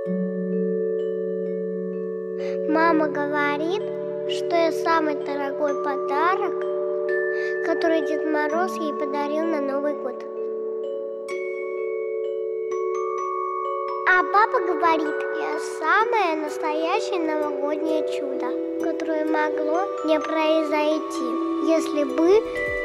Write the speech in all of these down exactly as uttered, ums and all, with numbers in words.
Мама говорит, что я самый дорогой подарок, который Дед Мороз ей подарил на Новый год. А папа говорит, я самое настоящее новогоднее чудо, которое могло не произойти, если бы...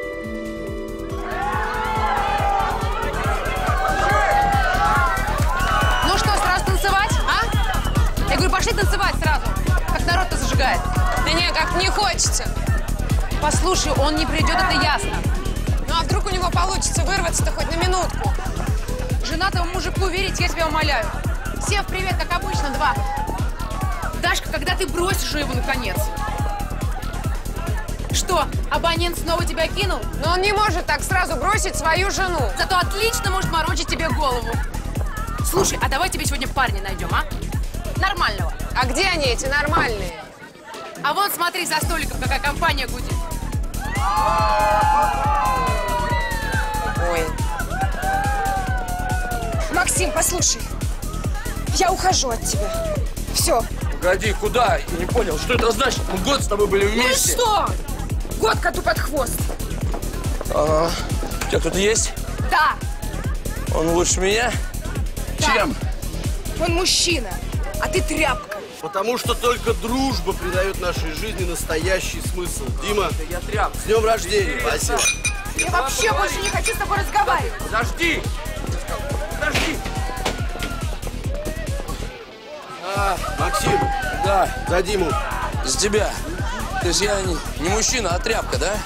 Ну что, сразу танцевать, а? Я говорю, пошли танцевать сразу, как народ-то зажигает. Да не, как не хочется. Послушай, он не придет, это ясно. Ну а вдруг у него получится вырваться-то хоть на минутку? Женатому мужику верить, я тебя умоляю. Сев, привет, как обычно, два. Дашка, когда ты бросишь его наконец? Что, абонент снова тебя кинул? Но он не может так сразу бросить свою жену. Зато отлично может морочить тебе голову. Слушай, а давай тебе сегодня парня найдем, а? Нормального. А где они, эти нормальные? А вон, смотри, за столиком какая компания гудит. Ой. Максим, послушай. Я ухожу от тебя. Все. Погоди, куда? Я не понял, что это значит? Мы год с тобой были вместе. Ну и что? Год коту под хвост. А, у тебя кто-то есть? Да. Он лучше меня? Да. Чем? Он мужчина, а ты тряпка. Потому что только дружба придает нашей жизни настоящий смысл. Дима, Я тряпка. с днем рождения. Спасибо. Я вообще больше не хочу с тобой разговаривать. Подожди! Подожди! А, Максим, Да, за Диму. с тебя. То есть я не, не мужчина, а тряпка, да?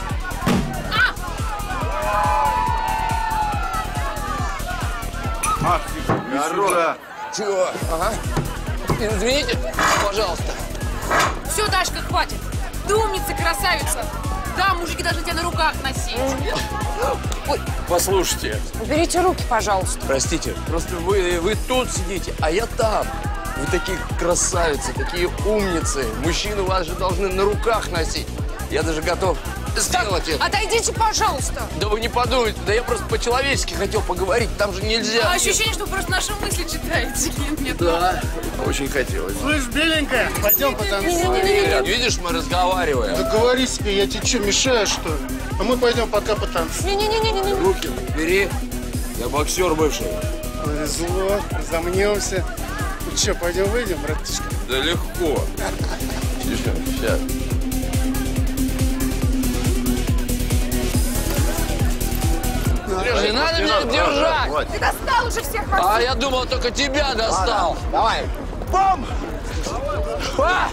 Максим, сюда. Чего? Ага. Извините, пожалуйста. Все, Дашка, хватит. Ты умница, красавица. Да, мужики должны тебя на руках носить. Ой, послушайте. Уберите руки, пожалуйста. Простите, просто вы, вы тут сидите, а я там. Вы такие красавицы, такие умницы. Мужчины вас же должны на руках носить. Я даже готов сделать это. Отойдите, пожалуйста. Да вы не подумайте, да я просто по-человечески хотел поговорить, там же нельзя. А ощущение, что вы просто наши мысли читаете. Нет, Да, очень хотелось. Слышь, беленькая, пойдем потанцуем. Нет, видишь, мы разговариваем. Договори себе, я тебе что, мешаю, что ли? А мы пойдем пока потанцуем. Не-не-не-не-не. Руки бери. Я боксер бывший. Повезло, замнемся. Ну что, пойдем выйдем, братишка? Да легко. Сейчас. Не надо меня держать! Ты достал уже всех, А Максим. я думал, только тебя достал. Давай. Бам! А!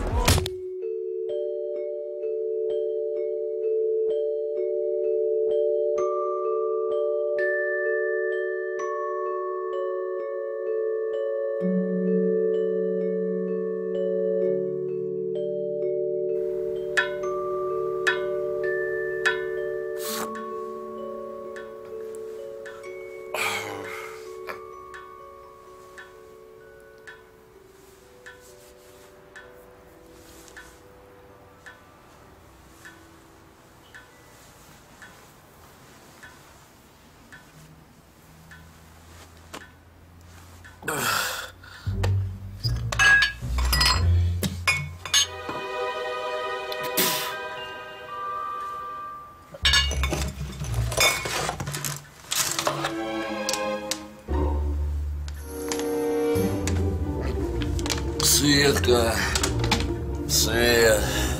Светка, Свет.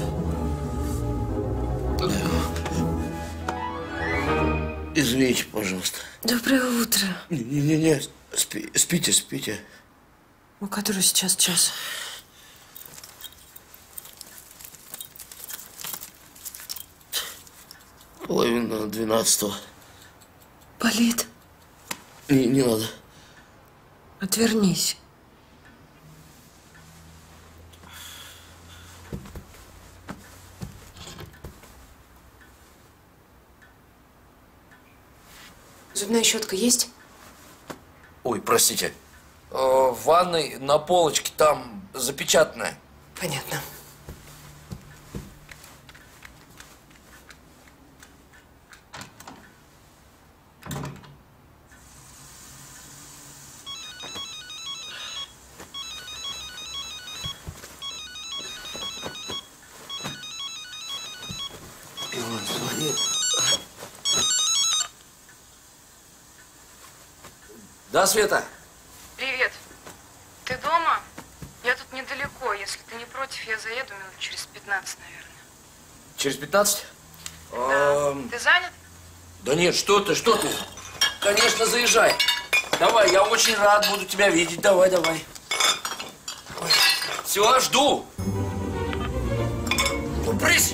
Извините, пожалуйста. Доброе утро. Не-не-не, спи, спите, спите. У которого сейчас час? Половина двенадцатого. Болит? Не, не надо. Отвернись. Зубная щетка есть? Ой, простите. Э, в ванной на полочке там запечатанная. Понятно. Да, Света? Привет. Ты дома? Я тут недалеко. Если ты не против, я заеду минут через пятнадцать, наверное. Через пятнадцать? Да. А, Ты занят? да нет, что ты, что ты? Конечно, заезжай. Давай, я очень рад буду тебя видеть. Давай, давай. Все, жду. Брысь!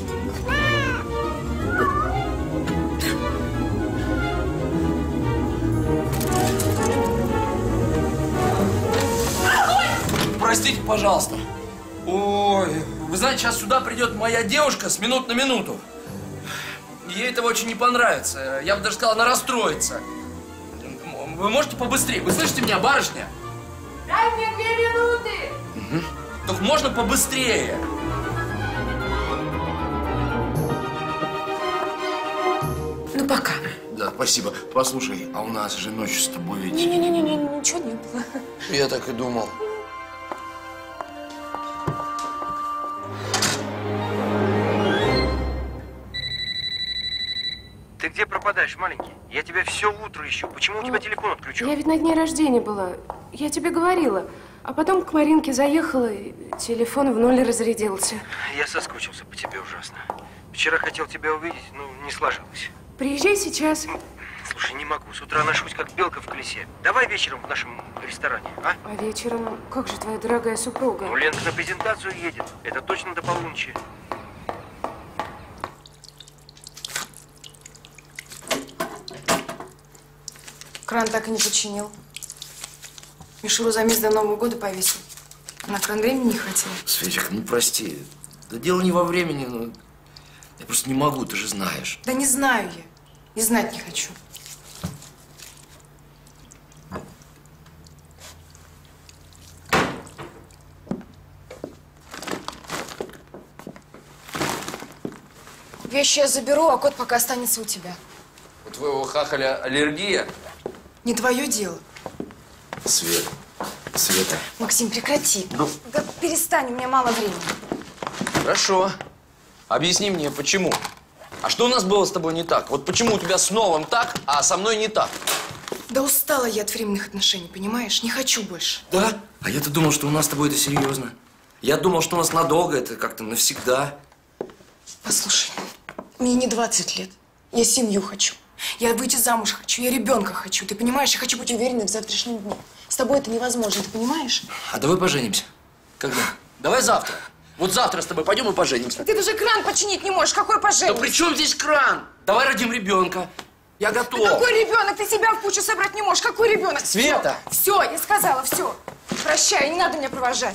Простите, пожалуйста. Ой, вы знаете, сейчас сюда придет моя девушка с минут на минуту. Ей этого очень не понравится. Я бы даже сказал, она расстроится. Вы можете побыстрее? Вы слышите меня, барышня? Дай мне две минуты! Угу. Только можно побыстрее. Ну, пока. Да, спасибо. Послушай, а у нас же ночью с тобой ведь... Не-не-не, ничего не было. Я так и думал. Ты где пропадаешь, маленький? Я тебя все утро ищу. Почему у тебя телефон отключен? Я ведь на дне рождения была. Я тебе говорила. А потом к Маринке заехала, и телефон в ноль разрядился. Я соскучился по тебе ужасно. Вчера хотел тебя увидеть, но не сложилось. Приезжай сейчас. Слушай, не могу. С утра ношусь, как белка в колесе. Давай вечером в нашем ресторане, а? А вечером, как же твоя дорогая супруга? Ну, Ленка на презентацию едет. Это точно до полуночи. Кран так и не починил. Мишуру за месяц до Нового года повесил. На кран времени не хватило. Светик, ну прости. Да дело не во времени, но... Я просто не могу, ты же знаешь. Да не знаю я. И знать не хочу. Вещи я заберу, а кот пока останется у тебя. У твоего хахаля аллергия? Не твое дело. Свет, Света. Максим, прекрати. Ну? Да перестань, у меня мало времени. Хорошо. Объясни мне, почему? А что у нас было с тобой не так? Вот почему у тебя с новым так, а со мной не так? Да устала я от временных отношений, понимаешь? Не хочу больше. Да? А я-то думал, что у нас с тобой это серьезно. Я думал, что у нас надолго, это как-то навсегда. Послушай, мне не двадцать лет. Я семью хочу. Я выйти замуж хочу, я ребенка хочу. Ты понимаешь? Я хочу быть уверенной в завтрашнем дне. С тобой это невозможно, ты понимаешь? А давай поженимся. Когда? Давай завтра. Вот завтра с тобой пойдем и поженимся. Ты даже кран починить не можешь. Какой Да пожениться? при чем здесь кран? Давай родим ребенка. Я готов. Да какой ребенок? Ты себя в кучу собрать не можешь. Какой ребенок? Света! Все, все, я сказала, все. Прощай, не надо меня провожать.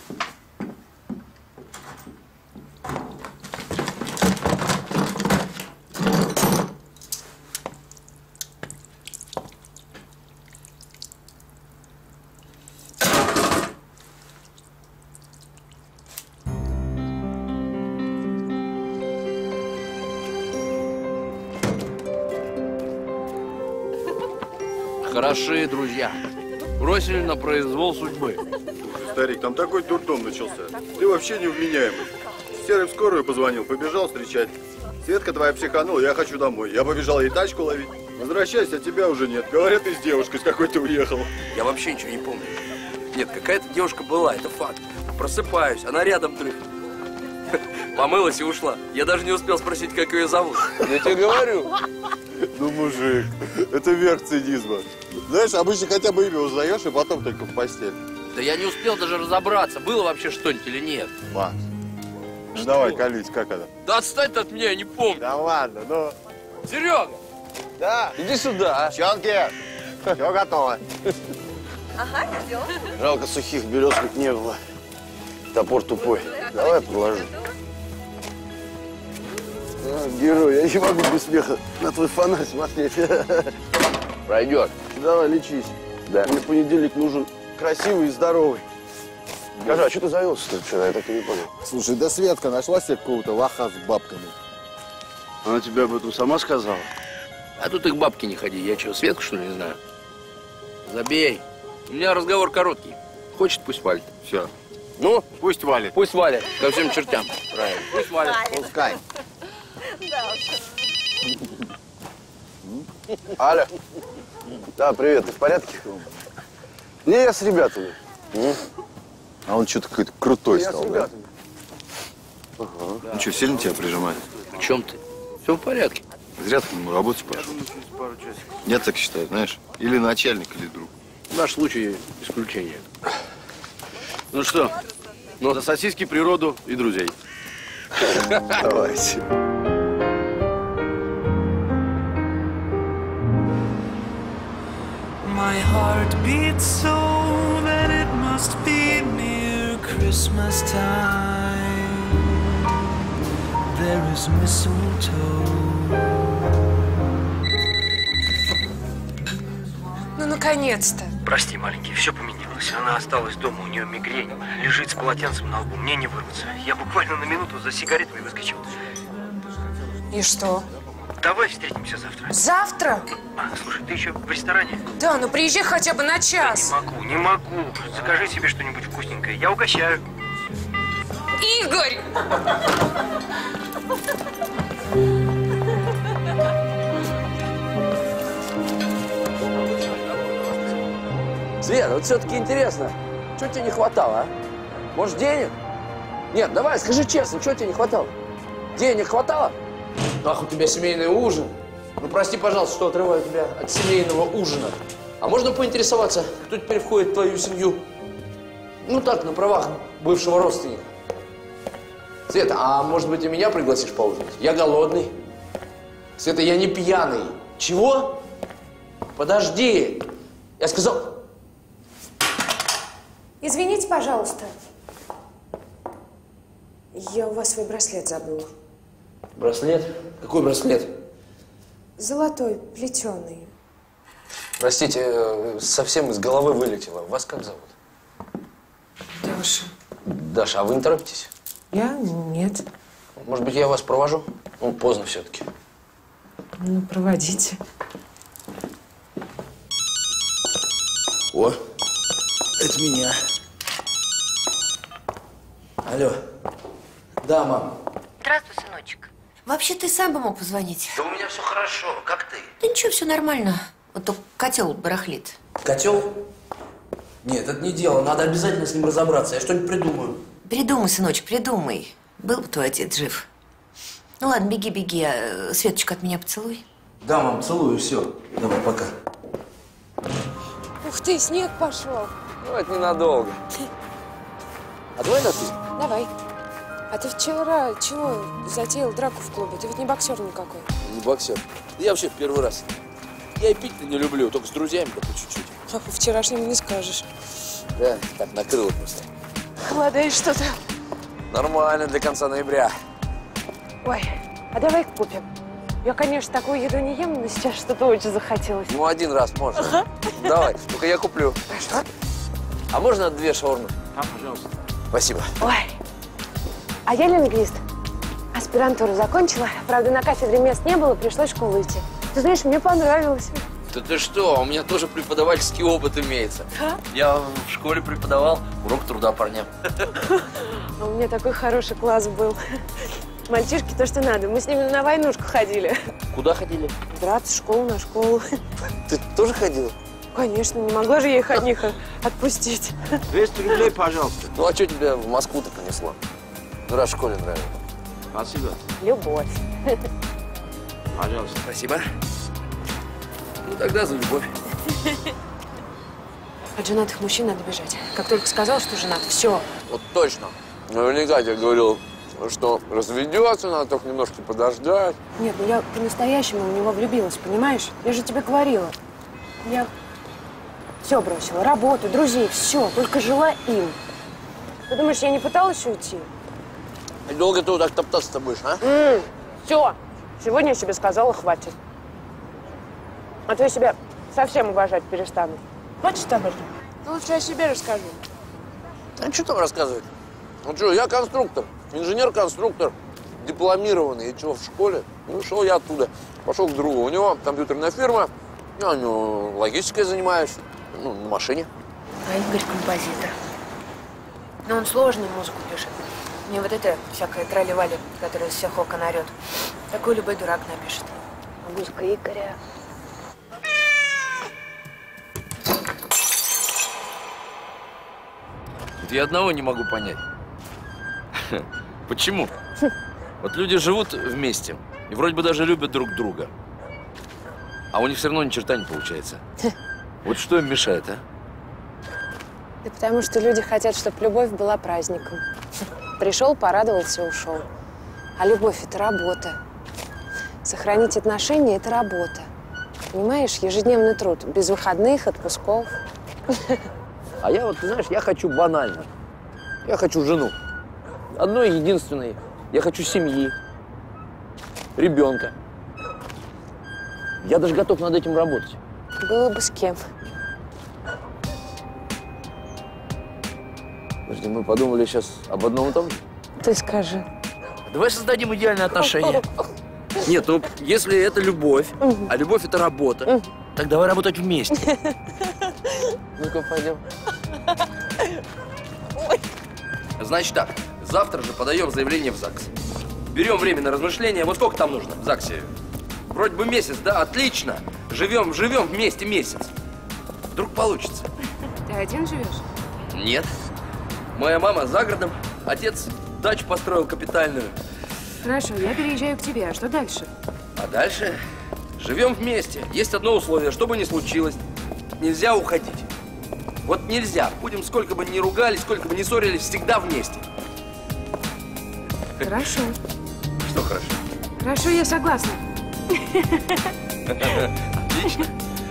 Хорошие друзья. Бросили на произвол судьбы. Старик, там такой дурдом начался. Ты вообще невменяемый. Серый в скорую позвонил, побежал встречать. Светка твоя психанула, я хочу домой. Я побежал ей тачку ловить. Возвращайся, а тебя уже нет. Говорят, ты с девушкой с какой-то уехал. Я вообще ничего не помню. Нет, какая-то девушка была, это факт. Просыпаюсь, она рядом дрыхнет. Помылась и ушла. Я даже не успел спросить, как ее зовут. Я тебе говорю. Ну, мужик, это верх цинизма. Знаешь, обычно хотя бы имя узнаешь, и потом только в постель. Да я не успел даже разобраться, было вообще что-нибудь или нет. Макс, ну давай, колись, как это? Да отстань от меня, я не помню. Да ладно, ну. Серега! Да. Иди сюда. Девчонки, все готово. Ага, идем. Жалко, сухих березок не было. Топор тупой. Давай положу. А, герой, я не могу без смеха на твой фонарь смотреть. Пройдет. Давай, лечись. Да. Мне в понедельник нужен красивый и здоровый. Скажи, а что ты завелся-то вчера? Я так и не понял. Слушай, да Светка нашла себе какого-то лоха с бабками. Она тебе об этом сама сказала? А тут их бабки не ходи. Я что, Светку, что ли, не знаю? Забей. У меня разговор короткий. Хочет, пусть валит. Все. Ну, пусть валит. Пусть валит. Ко всем чертям. Правильно. Пусть валит. Пускай. Да уж. Аля, Да, привет, ты в порядке? Не, я с ребятами. М? А он что-то какой-то крутой Я стал, с да? ребятами. Ага. Ну что, сильно тебя прижимает? В чем ты? Все в порядке. Зря ты к нему работать пошел. Я так считаю, знаешь. Или начальник, или друг. Наш случай исключение. Ну что, ну, за сосиски, природу и друзей. Давайте. My heart beats so that it must be near Christmas time. There is mistletoe. Ну, наконец-то. Прости, маленький, все поменялось. Она осталась дома, у нее мигрень. Лежит с полотенцем на лбу, мне не вырваться. Я буквально на минуту за сигаретами выскочил. И что? Давай встретимся завтра. Завтра? А, слушай, ты еще в ресторане? Да, ну приезжай хотя бы на час. Да не могу, не могу. Закажи себе что-нибудь вкусненькое, я угощаю. Игорь! Света, вот все-таки интересно, что тебе не хватало, а? Может, денег? Нет, давай, скажи честно, что тебе не хватало? Денег хватало? Ах, у тебя семейный ужин. Ну, прости, пожалуйста, что отрываю тебя от семейного ужина. А можно поинтересоваться, кто теперь входит в твою семью? Ну, так, на правах бывшего родственника. Света, а может быть, и меня пригласишь поужинать? Я голодный. Света, я не пьяный. Чего? Подожди. Я сказал... Извините, пожалуйста. Я у вас свой браслет забыла. Браслет? Какой браслет? Золотой, плетеный. Простите, совсем из головы вылетело. Вас как зовут? Даша. Даша, а вы не торопитесь? Я? Нет. Может быть, я вас провожу? Ну, поздно все-таки. Ну, проводите. О, это меня. Алло. Да, мам. Здравствуй, сыночек. Вообще, ты сам бы мог позвонить. Да у меня все хорошо. Как ты? Да ничего, все нормально. Вот только котел барахлит. Котел? Нет, это не дело. Надо обязательно с ним разобраться. Я что-нибудь придумаю. Придумай, сыночек, придумай. Был бы твой отец жив. Ну ладно, беги, беги. А Светочку от меня поцелуй. Да, мам, целую, все. Давай, пока. Ух ты, снег пошел. Ну, это ненадолго. А давай напишем? Давай. А ты вчера чего затеял драку в клубе? Ты ведь не боксер никакой. Не боксер. Я вообще в первый раз. Я и пить-то не люблю, только с друзьями, да по чуть-чуть. А по вчерашнему не скажешь. Да, так накрыло просто. Холодает что-то. Нормально для конца ноября. Ой, а давай купим. Я, конечно, такую еду не ем, но сейчас что-то очень захотелось. Ну, один раз можно. Ага. Давай, только я куплю. Хорошо. А можно две шаурмы? А, пожалуйста. Спасибо. Ой, а я лингвист. Аспирантуру закончила. Правда, на кафедре мест не было, пришлось в школу идти. Ты знаешь, мне понравилось. Да ты что? У меня тоже преподавательский опыт имеется. А? Я в школе преподавал урок труда парням. А у меня такой хороший класс был. Мальчишки то, что надо. Мы с ними на войнушку ходили. Куда ходили? Драться, школу на школу. Ты тоже ходила? Конечно, не могла же я их от них отпустить. двести рублей, пожалуйста. Ну, а что тебя в Москву-то понесло? Ну, раз в школе нравится. Спасибо. Любовь. Пожалуйста. Спасибо. Ну, тогда за любовь. От женатых мужчин надо бежать. Как только сказал, что женат, все. Вот точно. Наверняка я говорил, что разведется, надо только немножко подождать. Нет, ну я по-настоящему в него влюбилась, понимаешь? Я же тебе говорила. Я все бросила. Работу, друзей, все. Только жила им. Ты думаешь, я не пыталась уйти? И долго ты вот так топтаться-то будешь, а? Mm, все. Сегодня я себе сказала, хватит. А то я себя совсем уважать перестану. Хочешь об этом? Ну, лучше о себе расскажу. А что там рассказывать? Ну что, я конструктор, инженер-конструктор, дипломированный. И что, в школе? Ну, шел я оттуда. Пошел к другу. У него компьютерная фирма. Я ну, логистикой занимаюсь. Ну, на машине. А Игорь композитор. Но он сложную музыку пишет. Не вот это всякое трали-вали, которое из всех окон орет. Такой любой дурак напишет. А музыка Игоря. Вот я одного не могу понять. Почему? Вот люди живут вместе и вроде бы даже любят друг друга. А у них все равно ни черта не получается. Вот что им мешает, а? Да потому что люди хотят, чтобы любовь была праздником. Пришел, порадовался, ушел. А любовь – это работа. Сохранить отношения – это работа. Понимаешь, ежедневный труд, без выходных, отпусков. А я вот, ты знаешь, я хочу банально. Я хочу жену. Одной единственной. Я хочу семьи, ребенка. Я даже готов над этим работать. Было бы с кем. Подожди, мы подумали сейчас об одном и том же. Ты скажи. Давай создадим идеальные отношения. Нет, ну, если это любовь, а любовь – это работа, так давай работать вместе. Ну-ка, пойдем. Значит так, завтра же подаем заявление в ЗАГС. Берем время на размышления. Вот сколько там нужно в ЗАГСе? Вроде бы месяц, да? Отлично. Живем, живем вместе месяц. Вдруг получится. Ты один живешь? Нет. Моя мама за городом, отец дачу построил капитальную. Хорошо, я переезжаю к тебе. А что дальше? А дальше живем вместе. Есть одно условие, что бы ни случилось, нельзя уходить. Вот нельзя. Будем сколько бы ни ругались, сколько бы ни ссорились, всегда вместе. Хорошо. Что хорошо? Хорошо, я согласна. Отлично.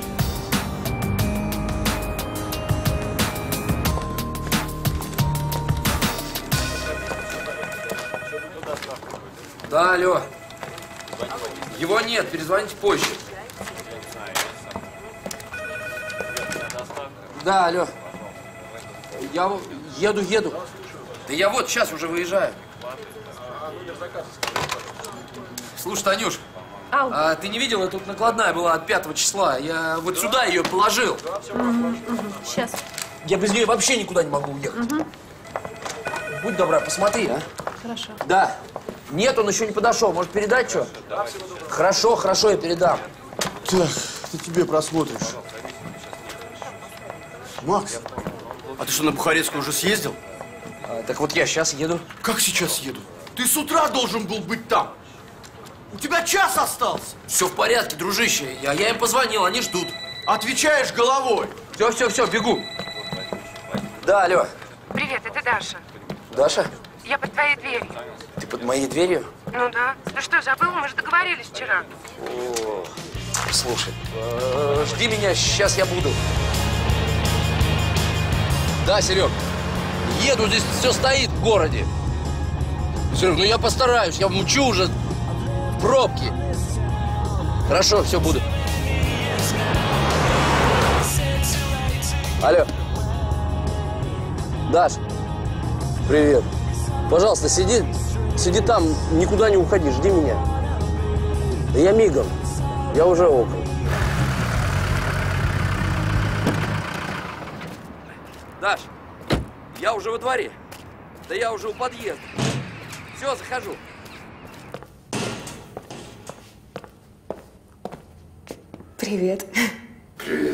Да, алло. Его нет, перезвоните позже. Да, алло. Я еду, еду. Да я вот сейчас уже выезжаю. Слушай, Танюш, Ау. а ты не видела, тут накладная была от пятого числа. Я вот сюда ее положил. Сейчас. Я без нее вообще никуда не могу уехать. Угу. Будь добра, посмотри, а. Хорошо. Да. Нет, он еще не подошел. Может, передать что? Хорошо, хорошо, я передам. Так, ты тебе просмотришь. Макс, а ты что, на Бухарецкую уже съездил? А, так вот я сейчас еду. Как сейчас еду? Ты с утра должен был быть там. У тебя час остался. Все в порядке, дружище. Я, я им позвонил, они ждут. Отвечаешь головой. Все, все, все, бегу. Да, алло. Привет, это Даша. Даша? Я под твоей дверью. Ты под моей дверью? Ну да. Ты что, забыл? Мы же договорились вчера. О, слушай, э, жди меня, сейчас я буду. Да, Серег, еду, здесь все стоит в городе. Серег, ну я постараюсь, я мучу уже в пробке. Хорошо, все, буду. Алло. Даш, привет. Пожалуйста, сиди, сиди там, никуда не уходи, жди меня. Да я мигом, я уже около. Даш, я уже во дворе. Да я уже у подъезда. Все, захожу. Привет. Привет.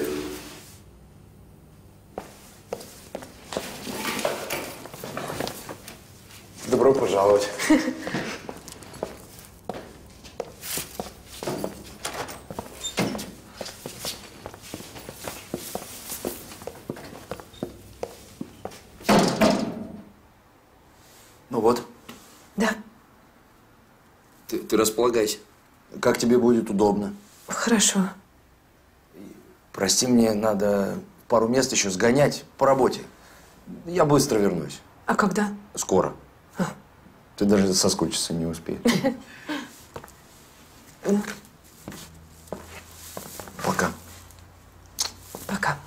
Добро пожаловать. Ну вот. Да. Ты, ты располагайся. Как тебе будет удобно. Хорошо. Прости, мне надо в пару мест еще сгонять по работе. Я быстро вернусь. А когда? Скоро. А. Ты даже соскучиться не успеешь. Пока. Пока.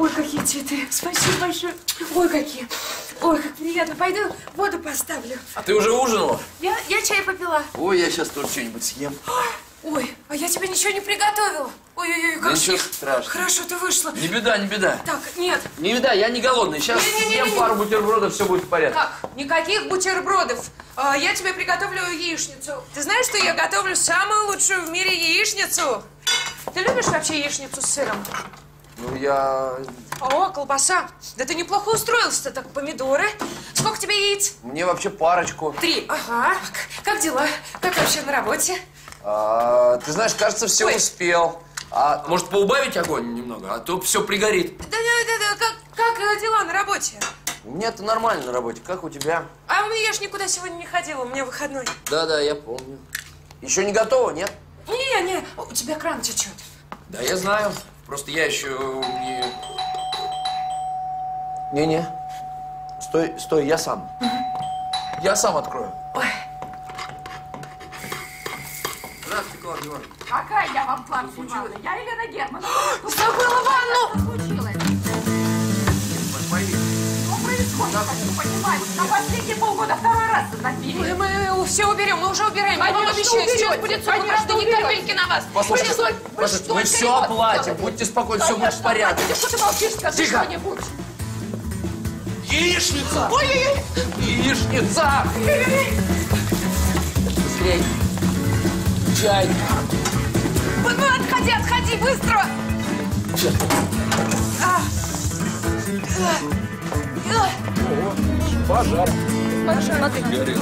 Ой, какие цветы. Спасибо большое. Ой, какие. Ой, как приятно. Пойду воду поставлю. А ты уже ужинала? Я, я чай попила. Ой, я сейчас тоже что-нибудь съем. Ой, а я тебе ничего не приготовила. Ой-ой-ой, как Да ничего ж- страшного. Хорошо, ты вышла. Не беда, не беда. Так, нет. Не беда, я не голодный. Сейчас Не-не-не-не-не. съем пару бутербродов, все будет в порядке. Как? Никаких бутербродов. А, я тебе приготовлю яичницу. Ты знаешь, что я готовлю самую лучшую в мире яичницу? Ты любишь вообще яичницу с сыром? Ну, я... О, колбаса. Да ты неплохо устроился-то. Так, помидоры. Сколько тебе яиц? Мне вообще парочку. Три. Ага. Как дела? Как вообще на работе? А, ты знаешь, кажется, все Ой. успел. А может, поубавить огонь немного, а то все пригорит. Да-да-да, как, как э, дела на работе? У меня-то нормально на работе. Как у тебя? А у меня я ж никуда сегодня не ходила, у меня выходной. Да-да, я помню. Еще не готово, нет? Не-не, у тебя кран течет. Да, я знаю. Просто я еще не... Не-не. Стой, стой, я сам. Я сам открою. Ой. Здравствуйте, Клара Ивановна. Какая я вам, Клара Ивановна? Я Елена Германовна. Забыла ванну! Что случилось? Что происходит? Хочу понимать. На последние полгода второй раз затопили. Мы, мы все уберем, мы уже убираем. Я вам Конечно, обещаю, сейчас уберете. будет все, Конечно, каждый ни уберете. капельки на вас. Послушайте, Вы не- послушайте, мы столько все ремонт оплатим. делаете. Будьте спокойны, все будет в порядке. Ты что ты молчишь? Скажи Тихо. что-нибудь. Яичница! Ой-ой-ой. Яичница! Быстрей! Чай! Ну, ну, отходи, отходи, быстро! А. А. Пожар! Пожар. Горел.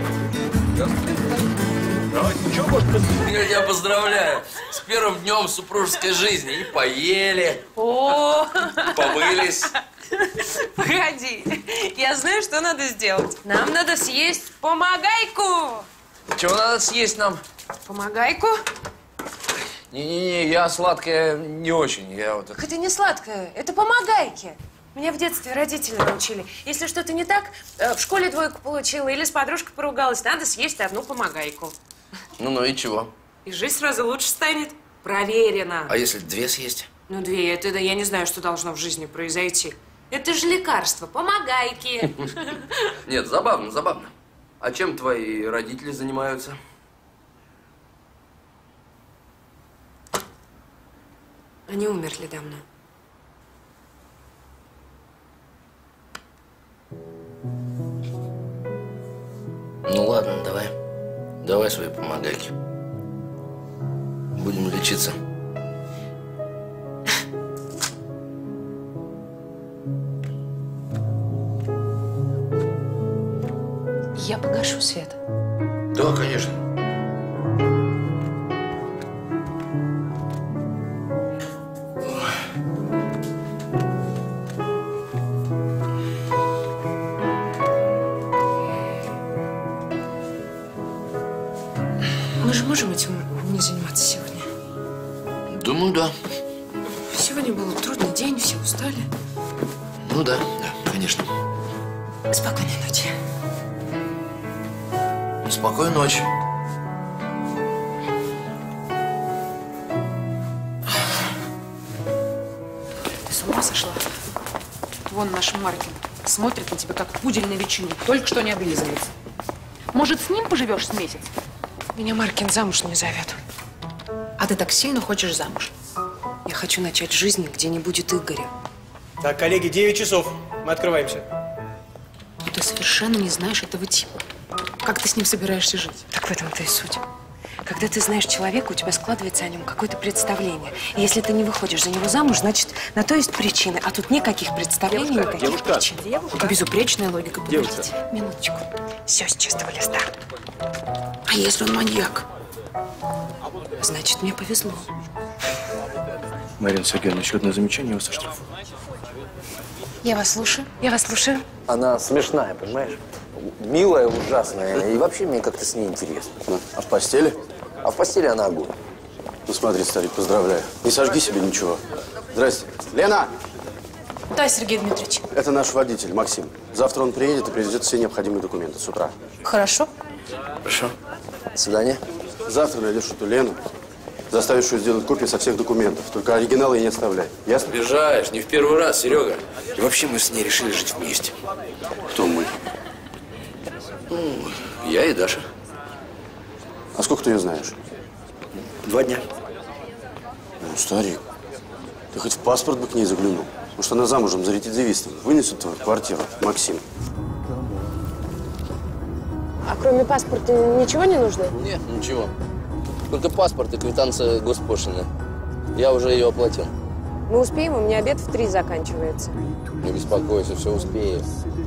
Ничего, может, я тебя поздравляю с первым днем супружеской жизни. И поели, О, помылись. погоди, я знаю, что надо сделать. Нам надо съесть помогайку. Чего надо съесть нам? Помогайку? Не-не-не, я сладкое не очень. Я вот... Так это не сладкое, это помогайки. Меня в детстве родители научили. Если что-то не так, э, в школе двойку получила или с подружкой поругалась, надо съесть одну помогайку. Ну-ну и чего? И жизнь сразу лучше станет. Проверено. А если две съесть? Ну, две, это да, я не знаю, что должно в жизни произойти. Это же лекарство, помогайки. Нет, забавно, забавно. А чем твои родители занимаются? Они умерли давно. Ну ладно, давай. Давай свои помогайки. Будем лечиться. Я погашу свет. Да, конечно. Мы же можем этим не заниматься сегодня? Думаю, да. Сегодня был трудный день, все устали. Ну да, да, конечно. Спокойной ночи. Спокойной ночи. Ты с ума сошла? Вон наш Маркин смотрит на тебя, как пудель на ветчине. Только что не облизывается. Может, с ним поживешь с месяц? Меня Маркин замуж не зовет. А ты так сильно хочешь замуж? Я хочу начать жизнь, где не будет Игоря. Так, коллеги, девять часов. Мы открываемся. Но ты совершенно не знаешь этого типа. Как ты с ним собираешься жить? Так в этом-то и суть. Когда ты знаешь человека, у тебя складывается о нем какое-то представление. И если ты не выходишь за него замуж, значит, на то есть причины. А тут никаких представлений, Девушка, никаких девушка. причин. Это безупречная логика. Девушка. Подождите. Минуточку. Все с чистого листа. А если он маньяк? Значит, мне повезло. Марина Сергеевна, еще одно замечание, вас оштрафую. Я вас слушаю. Я вас слушаю. Она смешная, понимаешь? Милая, ужасная. И вообще мне как-то с ней интересно. А в постели? А в постели она огонь. Ну смотри, старик, поздравляю. Не сожги себе ничего. Здрасте. Лена! Да, Сергей Дмитриевич. Это наш водитель, Максим. Завтра он приедет и привезет все необходимые документы с утра. Хорошо. Хорошо. До свидания. Завтра найдешь эту Лену Заставишь ее сделать копии со всех документов. Только оригиналы ей не оставляй. Ясно? Обижаешь, не в первый раз, Серега. И вообще мы с ней решили жить вместе. Кто мы? Ну, я и Даша. А сколько ты ее знаешь? Два дня. Ну, старик, ты хоть в паспорт бы к ней заглянул. Потому что она замужем за рецидивистом. Вынесут твою квартиру, Максим. А кроме паспорта ничего не нужно? Нет, ничего. Только паспорт и квитанция госпошлины. Я уже ее оплатил. Мы успеем, у меня обед в три заканчивается. Не беспокойся, все успею.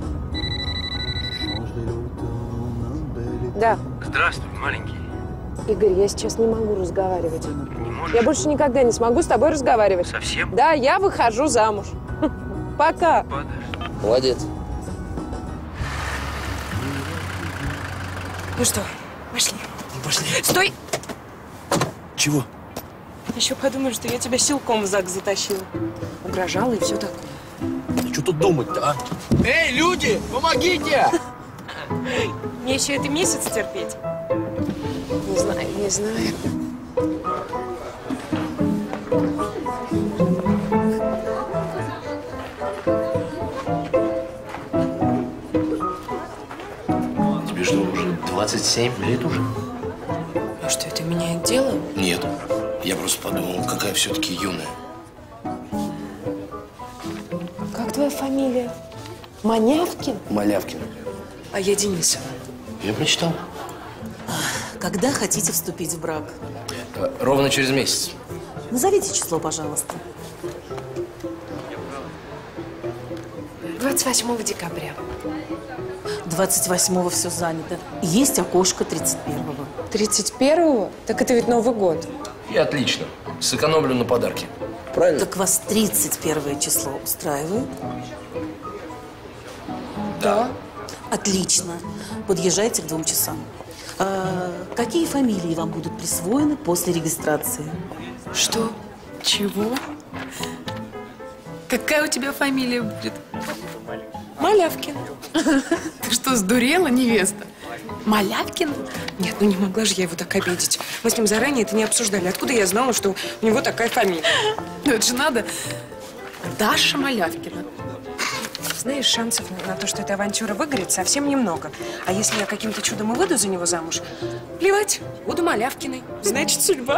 Да. Здравствуй, маленький. Игорь, я сейчас не могу разговаривать. Не можешь? Я больше никогда не смогу с тобой разговаривать. Совсем? Да, я выхожу замуж. Пока. Молодец. Ну что, пошли? Пошли. Стой! Чего? Еще подумали, что я тебя силком в ЗАГС затащила. Угрожала и все такое. А что тут думать-то, а? Эй, люди, помогите! Мне еще это месяц терпеть. Не знаю, не знаю. Тебе что, уже двадцать семь лет уже? А что, это меняет дело? Нет. Я просто подумал, какая все-таки юная. Как твоя фамилия? Манявкин? Малявкин. А я Денисова. Я прочитал. Когда хотите вступить в брак? Ровно через месяц. Назовите число, пожалуйста. двадцать восьмого декабря. двадцать восьмого все занято. Есть окошко тридцать первого. тридцать первого? Так это ведь Новый год. И отлично. Сэкономлю на подарки. Правильно? Так вас тридцать первое число устраивает? Да. Отлично. Подъезжайте к двум часам. А какие фамилии вам будут присвоены после регистрации? Что? Чего? Какая у тебя фамилия будет? Малявкин. Ты что, сдурела, невеста? Малявкин? Нет, ну не могла же я его так обидеть. Мы с ним заранее это не обсуждали. Откуда я знала, что у него такая фамилия? Ну это же надо. Даша Малявкина. Знаешь, шансов на то, что эта авантюра выгорит, совсем немного. А если я каким-то чудом и выйду за него замуж, плевать, буду Малявкиной. Значит, судьба.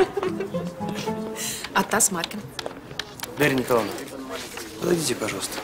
А та Смаркин. Дарья Николаевна, подойдите, пожалуйста.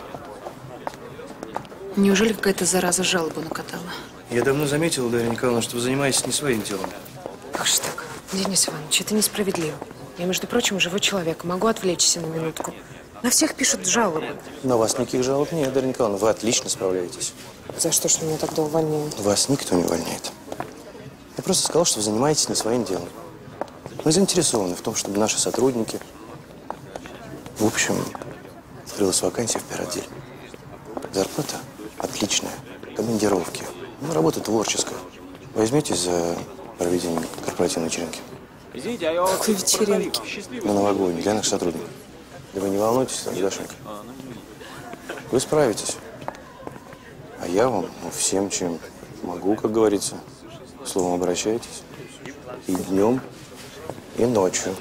Неужели какая-то зараза жалобу накатала? Я давно заметил, Дарья Николаевна, что вы занимаетесь не своим делом. Как же так? Денис Иванович, это несправедливо. Я, между прочим, живой человек. Могу отвлечься на минутку. На всех пишут жалобы. На вас никаких жалоб нет, Дарья Николаевна. Вы отлично справляетесь. За что ж меня тогда увольняют? Вас никто не увольняет. Я просто сказал, что вы занимаетесь не своим делом. Мы заинтересованы в том, чтобы наши сотрудники… В общем, открылась вакансия в пиар-отделе. Зарплата отличная. Командировки. Ну, работа творческая. Возьметесь за проведение корпоративной вечеринки. Какой вечеринки? На новогодней, для наших сотрудников. Да вы не волнуйтесь, Дашенька. Вы справитесь. А я вам ну, всем, чем могу, как говорится. Словом, обращайтесь. И днем, и ночью.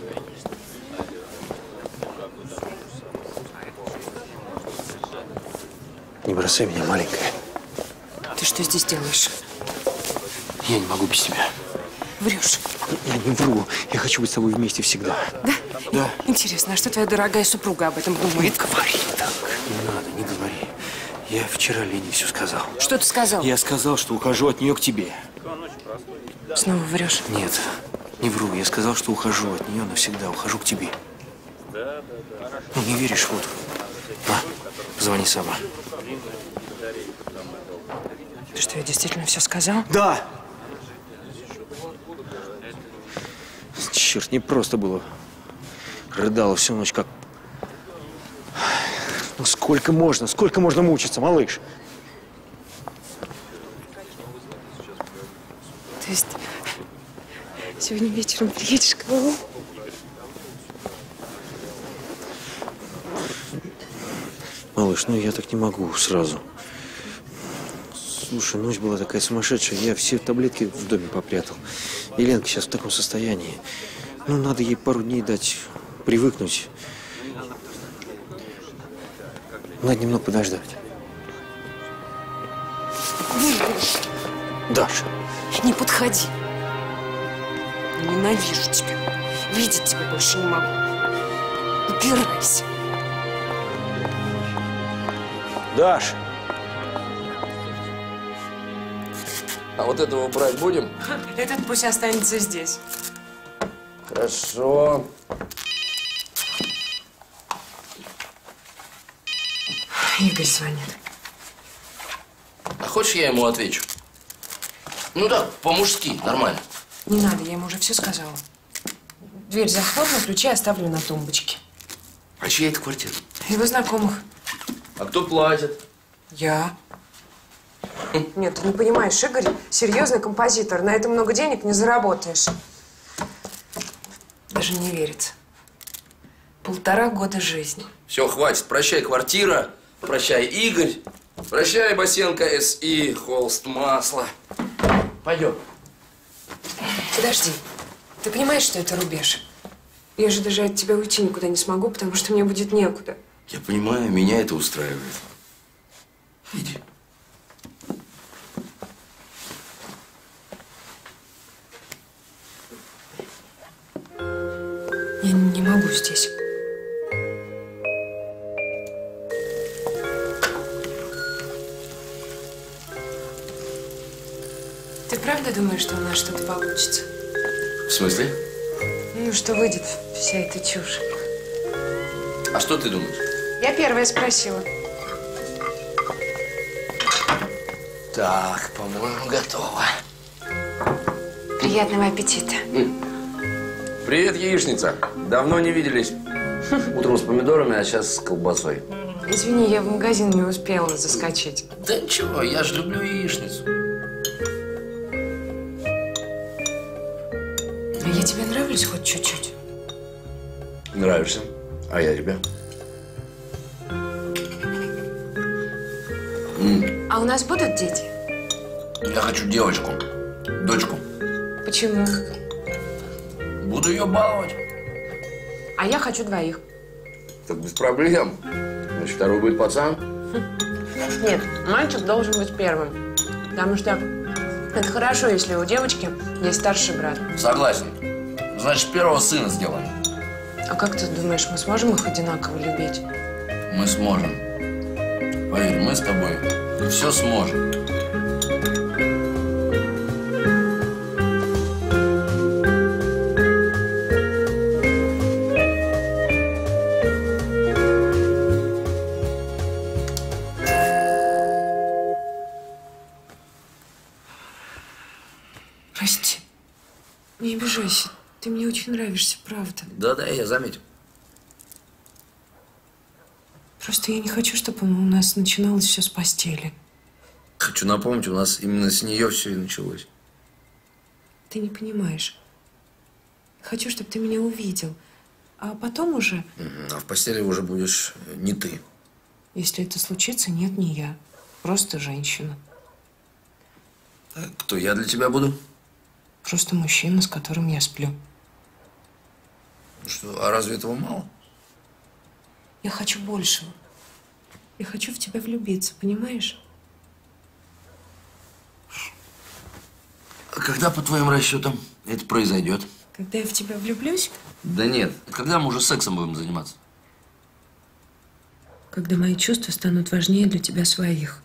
Не бросай меня, маленькая. Ты что здесь делаешь? Я не могу без тебя. Врешь. Я не вру. Я хочу быть с тобой вместе всегда. Да? Да. Интересно, а что твоя дорогая супруга об этом думает? Говори так. Не надо, не говори. Я вчера Лене все сказал. Что ты сказал? Я сказал, что ухожу от нее к тебе. Снова врешь? Нет, не вру. Я сказал, что ухожу от нее навсегда. Ухожу к тебе. Ну, не веришь, вот. На, позвони сама. Ты что, я действительно все сказал? Да! Черт, не просто было. Рыдала всю ночь, как… Ну, сколько можно? Сколько можно мучиться, малыш? То есть сегодня вечером приедешь к Вову? Малыш, ну я так не могу сразу. Слушай, ночь была такая сумасшедшая. Я все таблетки в доме попрятал. И Ленка сейчас в таком состоянии. Ну, надо ей пару дней дать привыкнуть. Надо немного подождать. Даша. Не подходи. Я ненавижу тебя. Видеть тебя больше не могу. Убирайся. Даша. А вот этого брать будем? Этот пусть останется здесь. Хорошо. Игорь звонит. А хочешь, я ему отвечу? Ну да, по-мужски, нормально. Не надо, я ему уже все сказала. Дверь захлопну, ключи оставлю на тумбочке. А чья это квартира? Его знакомых. А кто платит? Я. Нет, ты не понимаешь, Игорь серьезный композитор. На это много денег не заработаешь. Даже не верится. Полтора года жизни. Все, хватит. Прощай, квартира. Прощай, Игорь. Прощай, Басенко эс и, холст масла. Пойдем. Подожди. Ты понимаешь, что это рубеж? Я же даже от тебя уйти никуда не смогу, потому что мне будет некуда. Я понимаю, меня это устраивает. Иди. Я не могу здесь. Ты правда думаешь, что у нас что-то получится? В смысле? Ну, что выйдет вся эта чушь? А что ты думаешь? Я первая спросила. Так, по-моему, готово. Приятного аппетита. Привет, яичница. Давно не виделись. Утром с помидорами, а сейчас с колбасой. Извини, я в магазин не успела заскочить. Да ничего, я же люблю яичницу. А я тебе нравлюсь хоть чуть-чуть? Нравишься. А я тебе. М. А у нас будут дети? Я хочу девочку. Дочку. Почему? Буду ее баловать. А я хочу двоих. Так без проблем. Значит, второй будет пацан. Нет, мальчик должен быть первым. Потому что это хорошо, если у девочки есть старший брат. Согласен. Значит, первого сына сделаем. А как ты думаешь, мы сможем их одинаково любить? Мы сможем. Поверь, мы с тобой все сможем. Прости. Не обижайся. Ты мне очень нравишься, правда. Да-да, я заметил. Просто я не хочу, чтобы у нас начиналось все с постели. Хочу напомнить, у нас именно с нее все и началось. Ты не понимаешь. Хочу, чтобы ты меня увидел. А потом уже… А в постели уже будешь не ты. Если это случится, нет, не я. Просто женщина. Так, кто я для тебя буду? Просто мужчина, с которым я сплю. Что, а разве этого мало? Я хочу большего. Я хочу в тебя влюбиться, понимаешь? А когда, по твоим расчетам, это произойдет? Когда я в тебя влюблюсь? Да нет. Когда мы уже сексом будем заниматься? Когда мои чувства станут важнее для тебя своих.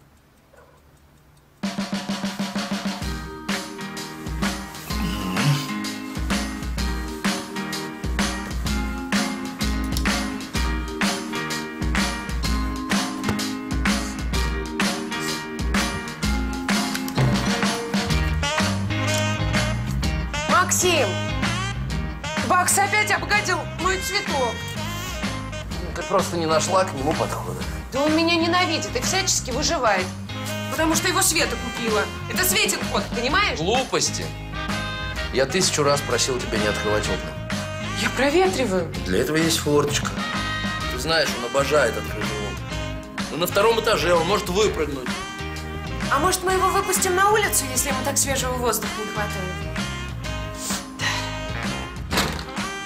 Максим! Бакс опять обгадил мой цветок. Ты просто не нашла к нему подхода. Да он меня ненавидит и всячески выживает. Потому что его Света купила. Это Светин кот, понимаешь? Глупости. Я тысячу раз просил тебя не открывать окна. Я проветриваю. Для этого есть форточка. Ты знаешь, он обожает открытые окна. Но на втором этаже он может выпрыгнуть. А может, мы его выпустим на улицу, если ему так свежего воздуха не хватает?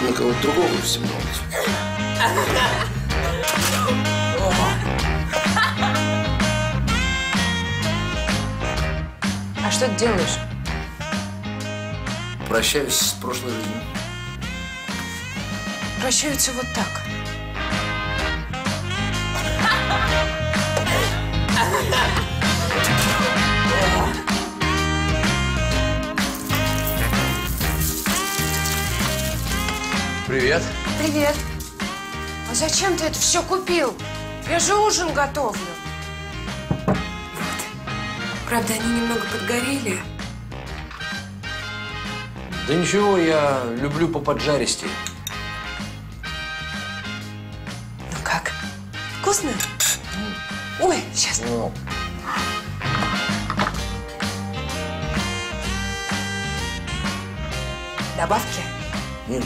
на кого-то другого всем на улицу. А что ты делаешь? Прощаюсь с прошлой жизнью. Прощаются вот так. Привет. Привет. А зачем ты это все купил? Я же ужин готовлю. Вот. Правда, они немного подгорели. Да ничего, я люблю поподжаристей. Ну как? Вкусно? Ой, сейчас. Ну. Добавки? М.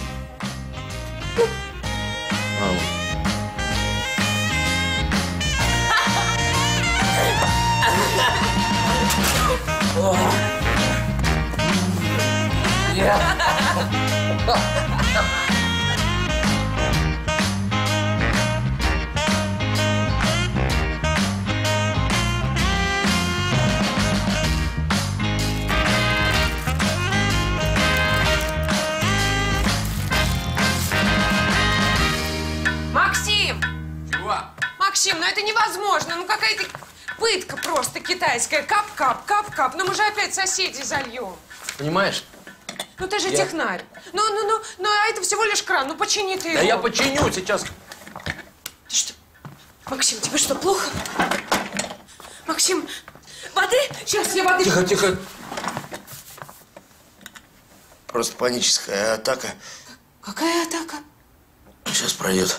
Максим! Чего? Максим, ну это невозможно. Ну какая-то пытка просто китайская. Кап-кап, кап-кап. Ну мы же опять соседей зальем. Понимаешь? Ну ты же Я- технарь. Ну, ну, ну, ну, а это всего лишь кран. Ну почини ты его. Да я починю сейчас. Ты что? Максим, тебе что, плохо? Максим, воды? Сейчас я воды. Тихо, тихо. Просто паническая атака. Какая атака? Сейчас пройдет.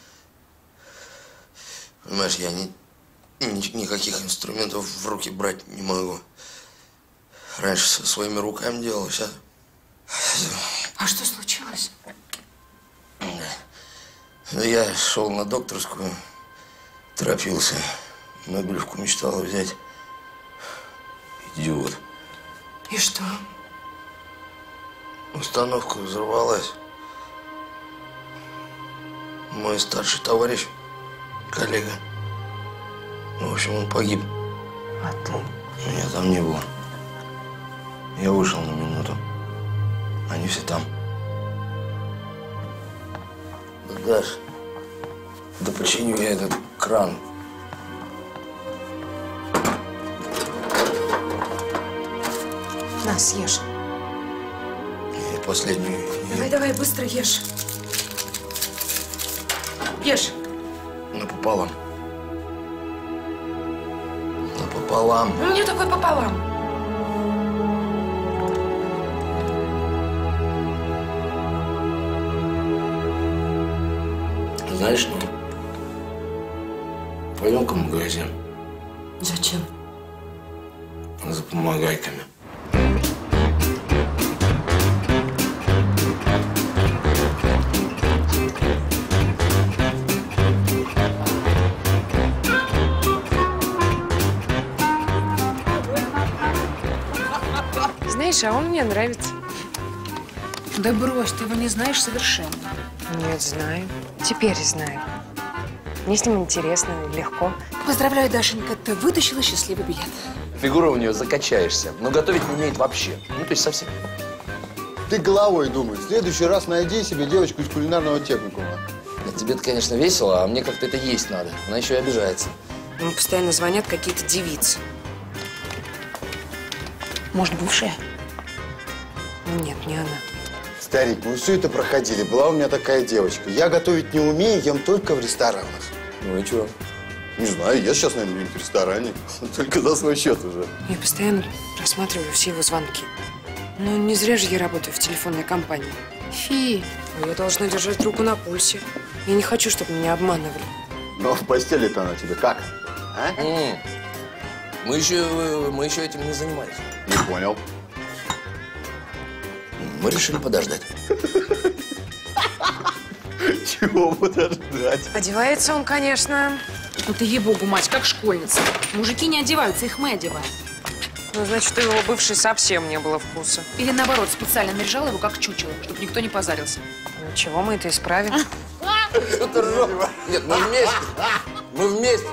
Понимаешь, я ни, ни- никаких инструментов в руки брать не могу. Раньше со своими руками делал, сейчас... А что случилось? Да я шел на докторскую, торопился. Нобелевку мечтал взять. Идиот. И что? Установка взорвалась. Мой старший товарищ, коллега, ну, в общем, он погиб. А ты? Меня там не было. Я вышел на минуту. Они все там. Да, Даш, да починю я этот кран. На, съешь. И последнюю. Давай, давай, быстро ешь. Ешь. Напополам. Напополам. У меня такой пополам. Знаешь, ну, пойдем-ка в магазин Зачем? за помогайками. Знаешь, а он мне нравится. Да брось, ты его не знаешь совершенно. Нет, знаю. Теперь знаю. Мне с ним интересно, легко. Поздравляю, Дашенька, ты вытащила счастливый билет. Фигура у нее закачаешься, но готовить не умеет вообще. Ну, то есть совсем. Ты головой думай. В следующий раз найди себе девочку из кулинарного техникума. Тебе-то, конечно, весело, а мне как-то это есть надо. Она еще и обижается. Ему постоянно звонят какие-то девицы. Может, бывшая? Нет, не она. Старик, мы все это проходили. Была у меня такая девочка. Я готовить не умею, ем только в ресторанах. Ну и чего? Не знаю, я сейчас, наверное, в ресторане. Только за свой счет уже. Я постоянно просматриваю все его звонки. Ну, не зря же я работаю в телефонной компании. Фи, я должна держать руку на пульсе. Я не хочу, чтобы меня обманывали. Но в постели-то она тебе как? А? М. Мы еще, мы еще этим не занимались. Не понял. Мы решили подождать. Чего подождать? Одевается он, конечно. Ну ты ей-богу, мать, как школьница. Мужики не одеваются, их мы одеваем. Ну, значит, у его бывшей совсем не было вкуса. Или наоборот, специально наряжала его как чучело, чтобы никто не позарился. Ничего, мы это исправим. Это жопа. Нет, мы вместе. Мы вместе.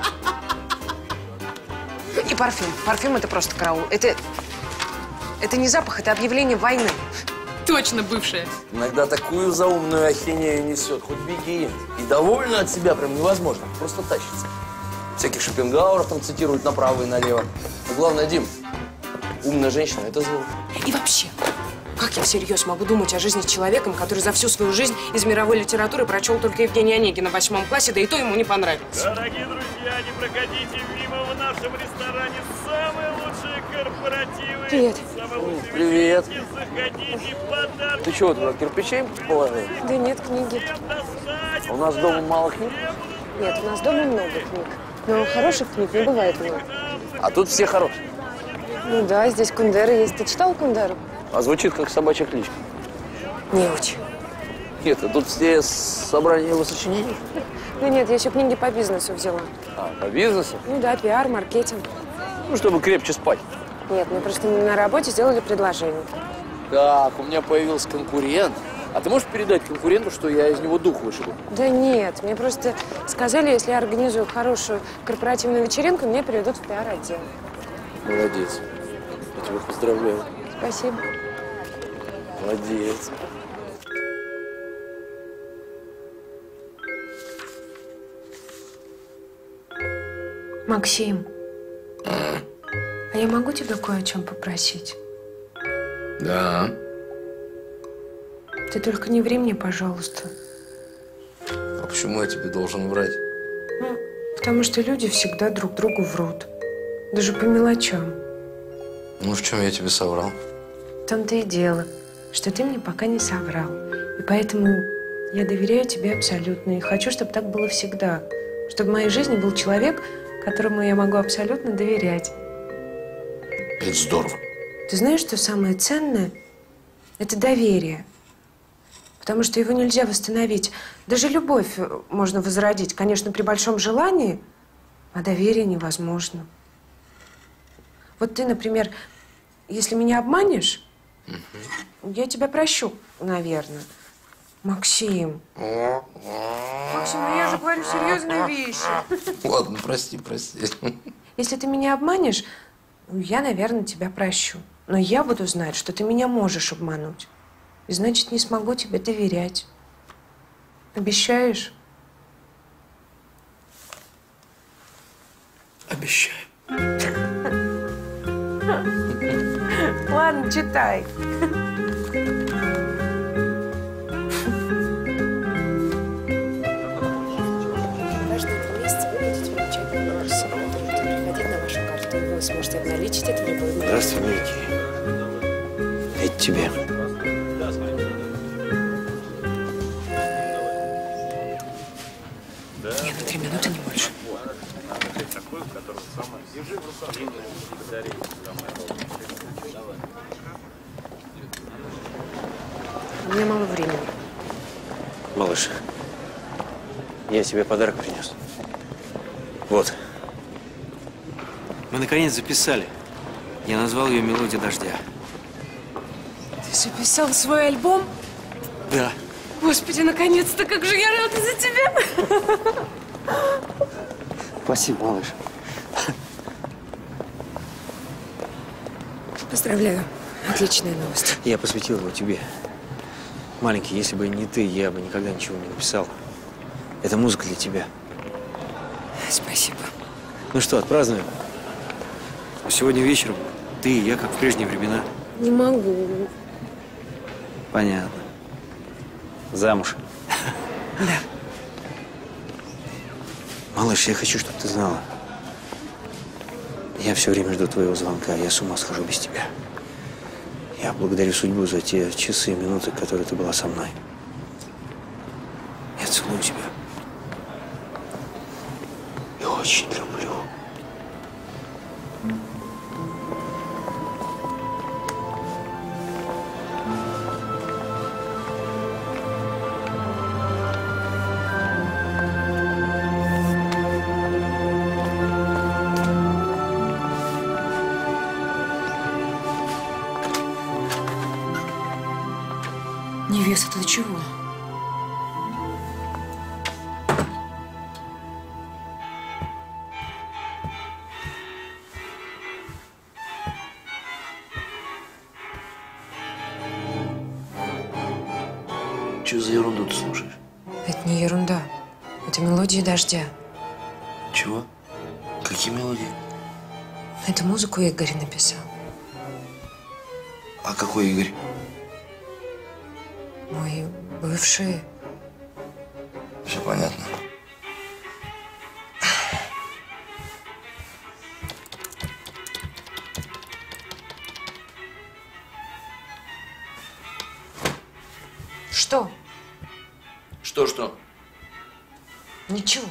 И парфюм. Парфюм – это просто караул. Это, это не запах, это объявление войны. Точно бывшая. Иногда такую заумную ахинею несет, хоть беги. И довольна от себя прям невозможно, просто тащится. Всяких Шопенгауэров там цитируют направо и налево. Но главное, Дим, умная женщина – это зло. И вообще, как я всерьез могу думать о жизни с человеком, который за всю свою жизнь из мировой литературы прочел только Евгения Онегина в восьмом классе, да и то ему не понравилось. Дорогие друзья, не проходите мимо, в нашем ресторане самые лучшие корпоративы. Привет. Самые Привет. Заходите, подарки. Ты чего, туда кирпичей положил? Да нет, книги. А у нас дома мало книг? Нет, у нас дома много книг. Но хороших книг не бывает много. А тут все хорошие. Ну да, здесь Кундера есть. Ты читал Кундеру? А звучит как собачья кличка. Не очень. Нет, а тут все собрания его сочинений? Ну нет, я еще книги по бизнесу взяла. А, по бизнесу? Ну да, пиар, маркетинг. Ну, чтобы крепче спать. Нет, мне просто на работе сделали предложение. Так, у меня появился конкурент. А ты можешь передать конкуренту, что я из него дух вышибу? Да нет, мне просто сказали, если я организую хорошую корпоративную вечеринку, меня переведут в пиар-отдел. Молодец. Я тебя поздравляю. Спасибо. Молодец. Максим, а я могу тебя кое о чем попросить? Да. Ты только не ври мне, пожалуйста. А почему я тебе должен врать? Ну, потому что люди всегда друг другу врут. Даже по мелочам. Ну, в чем я тебе соврал? В том-то и дело, что ты мне пока не соврал. И поэтому я доверяю тебе абсолютно. И хочу, чтобы так было всегда. Чтобы в моей жизни был человек, которому я могу абсолютно доверять. Это здорово. Ты знаешь, что самое ценное? Это доверие. Потому что его нельзя восстановить. Даже любовь можно возродить, конечно, при большом желании, а доверие невозможно. Вот ты, например, если меня обманешь, угу. я тебя прощу, наверное. Максим. Максим, ну я же говорю серьезные вещи. Ладно, прости, прости. Если ты меня обманешь, я, наверное, тебя прощу. Но я буду знать, что ты меня можешь обмануть. И значит, не смогу тебе доверять. Обещаешь? Обещаю. Ладно, читай. Каждые месяца вы будете получать бонусы, которые будут приходить на вашу карту, и вы сможете обналичить это в любой момент. Здравствуй, миленький. Это тебе. Нет, на три минуты, не больше. У меня мало времени. Малыш, я тебе подарок принес. Вот. Мы наконец записали. Я назвал ее «Мелодия дождя». Ты записал свой альбом? Да. Господи, наконец-то, как же я рада за тебя! Спасибо, малыш. Поздравляю. Отличная новость. Я посвятил его тебе. Маленький, если бы не ты, я бы никогда ничего не написал. Это музыка для тебя. Спасибо. Ну что, отпразднуем? Сегодня вечером ты и я, как в прежние времена. Не могу. Понятно. Замуж. Да. Малыш, я хочу, чтобы ты знала. Я все время жду твоего звонка. Я с ума схожу без тебя. Я благодарю судьбу за те часы и минуты, которые ты была со мной. Я целую тебя. И очень люблю. Невеста, ты чего? что за ерунду ты слушаешь? Это не ерунда. Это мелодия дождя. Чего? Какие мелодии? Эту музыку Игорь написал. А какой Игорь? Мой бывший. Все понятно. Что? Что-что? Ничего.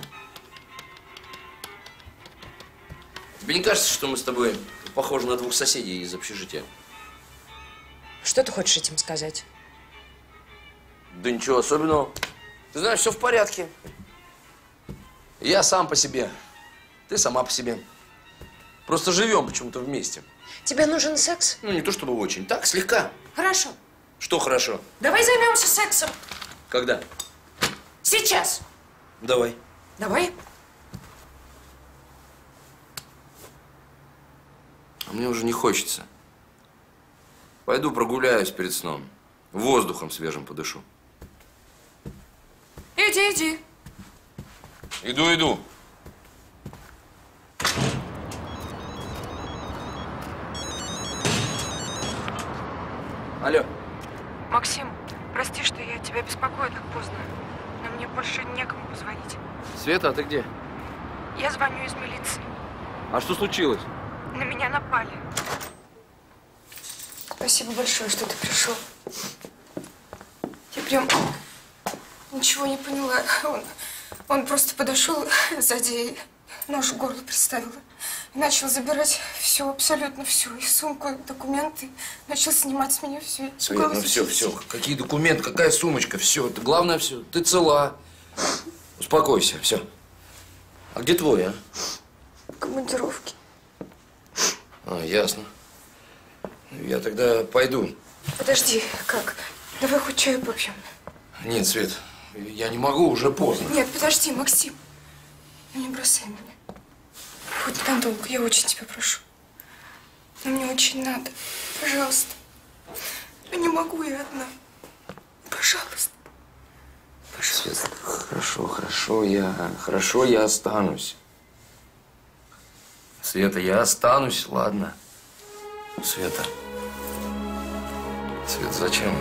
Тебе не кажется, что мы с тобой похожи на двух соседей из общежития? Что ты хочешь этим сказать? Да ничего особенного. Ты знаешь, все в порядке. Я сам по себе. Ты сама по себе. Просто живем почему-то вместе. Тебе нужен секс? Ну, не то чтобы очень. Так, слегка. Хорошо. Что хорошо? Давай займемся сексом. Когда? Сейчас. Давай. Давай. А мне уже не хочется. Пойду прогуляюсь перед сном. Воздухом свежим подышу. Иди, иди. Иду, иду. Алло. Максим, прости, что я тебя беспокою так поздно, но мне больше некому позвонить. Света, а ты где? Я звоню из милиции. А что случилось? На меня напали. Спасибо большое, что ты пришел. Я прям ничего не поняла. Он, он просто подошел сзади, нож в горло приставил. И начал забирать все, абсолютно все. И сумку, и документы. Начал снимать с меня все. Свет, ну все, все. Какие документы, какая сумочка, все. Это главное все. Ты цела. Успокойся, все. А где твой, а? В командировке. А, ясно. Я тогда пойду. Подожди, как? Давай хоть чаю попьем. Нет, Свет, я не могу, уже поздно. Нет, подожди, Максим. Ну не бросай меня. Хоть ненадолго, я очень тебя прошу. Но мне очень надо. Пожалуйста. Я не могу, я одна. Пожалуйста. Свет, хорошо, хорошо, я, хорошо, я останусь. Света, я останусь, ладно? Света. Свет, зачем?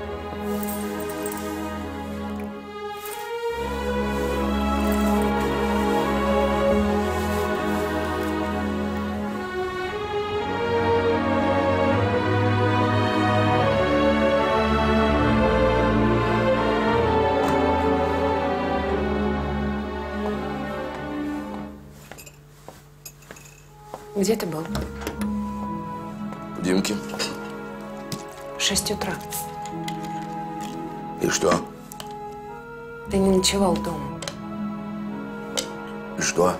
Где ты был? У Димки. Шесть утра. И что? Ты не ночевал дома. И что?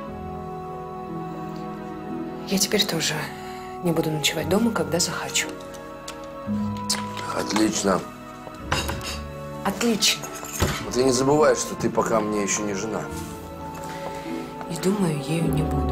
Я теперь тоже не буду ночевать дома, когда захочу. Отлично. Отлично. Вот я не забывай, что ты пока мне еще не жена. И думаю, ею не буду.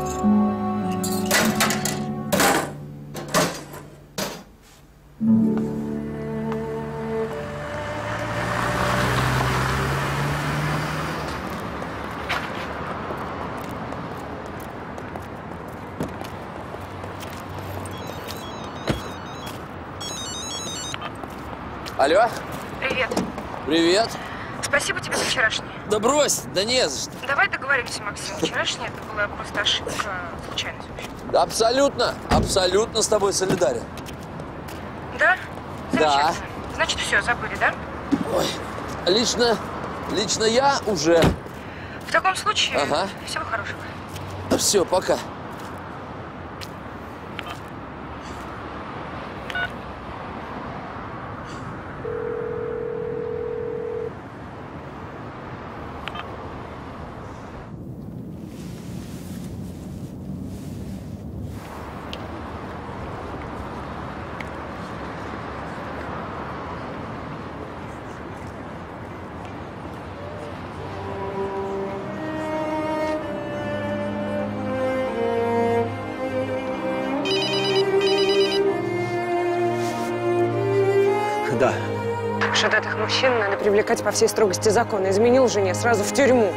Алло? Привет. Привет. Спасибо тебе за вчерашнее. Да брось, да не за что. Давай договоримся, Максим. Вчерашнее это была просто ошибка, случайность. Да абсолютно, абсолютно с тобой солидарен. Да? Да. Значит, все, забыли, да? Ой, лично, лично я уже. В таком случае, ага. Всего хорошего. Все, пока. Уж от этих мужчин надо привлекать по всей строгости закона. Изменил жене, сразу в тюрьму.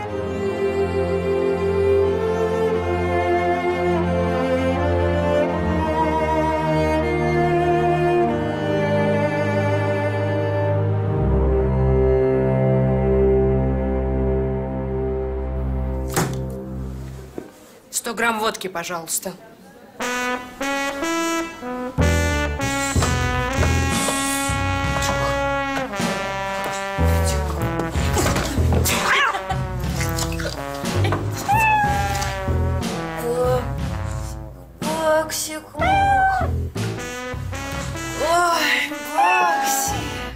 Сто грамм водки, пожалуйста. Баксик. Ой, Баксик.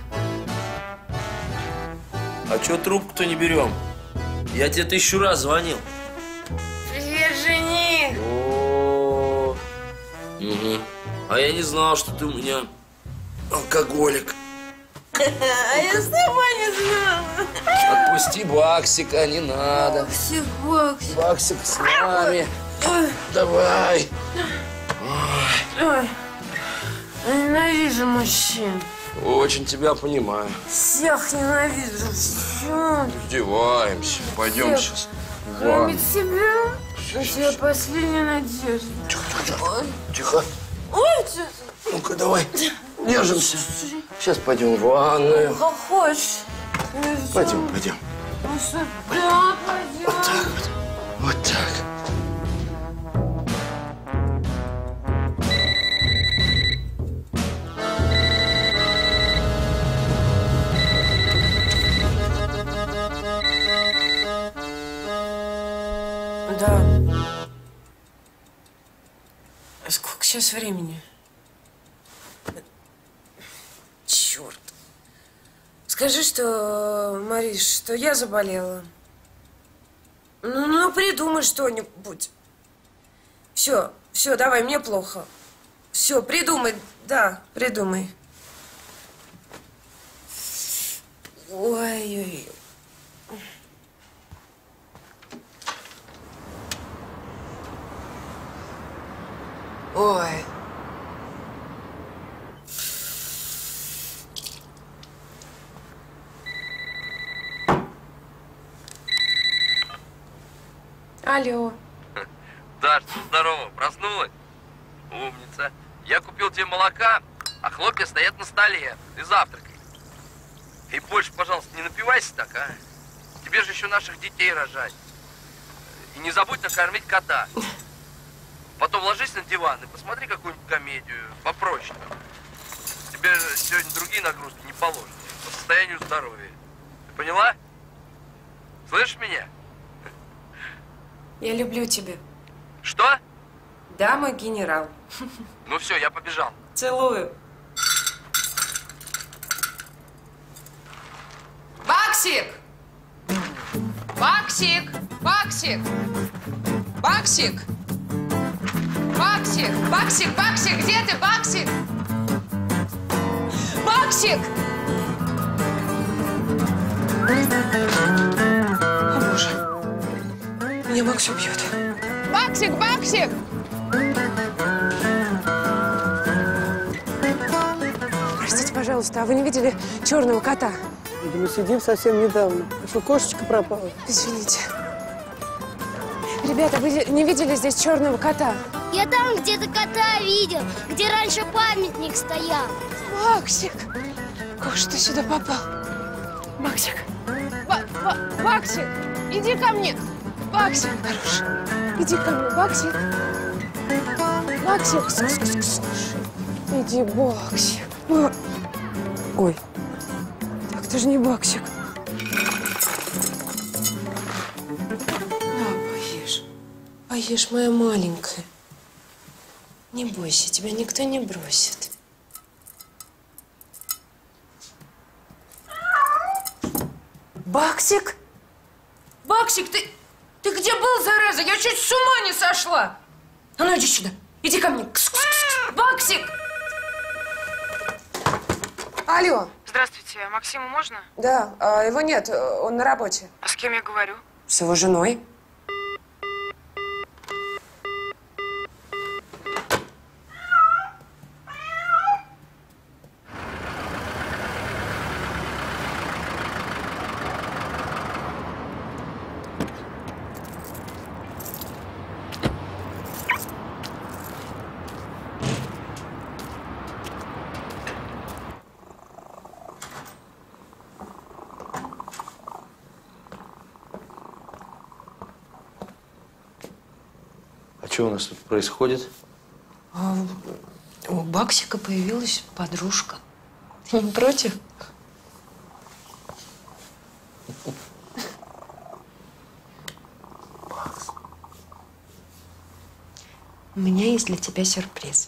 А чё трубку-то не берем? Я тебе тысячу раз звонил. Привет, жених. О, угу. А я не знал, что ты у меня алкоголик. А я сама не знала. Отпусти Баксика, не надо. Баксик, Баксик. Баксик с нами. Давай. Ой, я ненавижу мужчин. Очень тебя понимаю. Всех ненавижу. Все. Издеваемся. Пойдем Всех. сейчас. Кроме тебя, у тебя последняя надежда. Ой. Тихо. Ой, что ты? Ну-ка, давай. Держимся. Сейчас пойдем в ванную. Как хочешь. Пойдем, пойдем. Ну что, да, пойдем. Вот так вот. Вот так. Да. Сколько сейчас времени? Черт. Скажи, что, Мариш, что я заболела. Ну, ну, придумай что-нибудь. Все, все, давай, мне плохо. Все, придумай, да, придумай. Ой-ой-ой. Ой. Алло. Даш, ну здорово, проснулась? Умница. Я купил тебе молока, а хлопья стоят на столе. Ты завтракай. И больше, пожалуйста, не напивайся так, а? Тебе же еще наших детей рожать. И не забудь накормить кота. Потом ложись на диван и посмотри какую-нибудь комедию попроще. Тебе же сегодня другие нагрузки не положены по состоянию здоровья. Ты поняла? Слышишь меня? Я люблю тебя. Что? Да, мой генерал. Ну все, я побежал. Целую. Баксик! Баксик! Баксик! Баксик! Баксик! Баксик! Баксик! Где ты, Баксик? Баксик! О, Боже. Меня Макс убьет. Баксик! Баксик! Простите, пожалуйста, а вы не видели черного кота? Да мы сидим совсем недавно. А что, кошечка пропала? Извините. Ребята, вы не видели здесь черного кота? Я там где-то кота видел, где раньше памятник стоял. Максик! Как же ты сюда попал? Максик! Ба ба Баксик! Иди ко мне! Баксик! Хорош. Иди ко мне, Баксик. Баксик! Слушай. Иди, Баксик. Ба... Ой. Так ты же не Баксик. На, поешь. Поешь, моя маленькая. Не бойся, тебя никто не бросит. Баксик? Баксик, ты... Ты где был, зараза? Я чуть с ума не сошла! А ну иди сюда. Иди ко мне. Кс -кс -кс. Баксик! Алло. Здравствуйте. Максиму можно? Да, а его нет, он на работе. А с кем я говорю? С его женой. Что у нас тут происходит? А у Баксика появилась подружка. Ты не против? У меня есть для тебя сюрприз.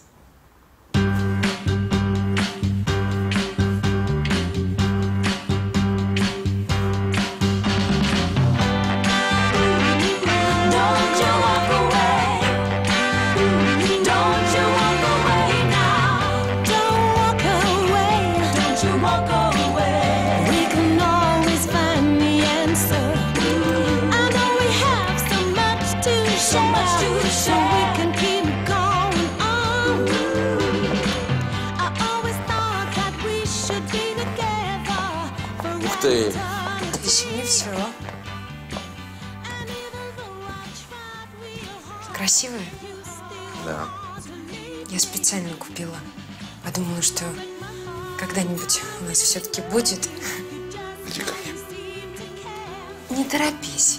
Ух ты! Да еще не все. Красивая? Да. Я специально купила. Подумала, что когда-нибудь у нас все-таки будет. Иди ко мне. Не торопись.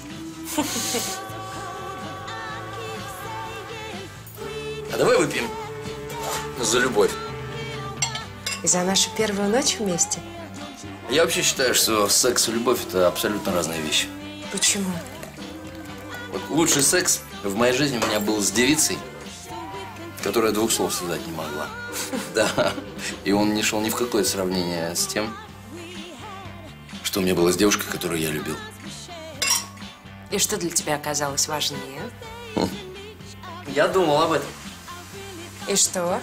А давай выпьем за любовь. И за нашу первую ночь вместе. Я вообще считаю, что секс и любовь – это абсолютно разные вещи. Почему? Вот лучший секс в моей жизни у меня был с девицей, которая двух слов сказать не могла. Да. И он не шел ни в какое сравнение с тем, что у меня было с девушкой, которую я любил. И что для тебя оказалось важнее? Я думал об этом. И что?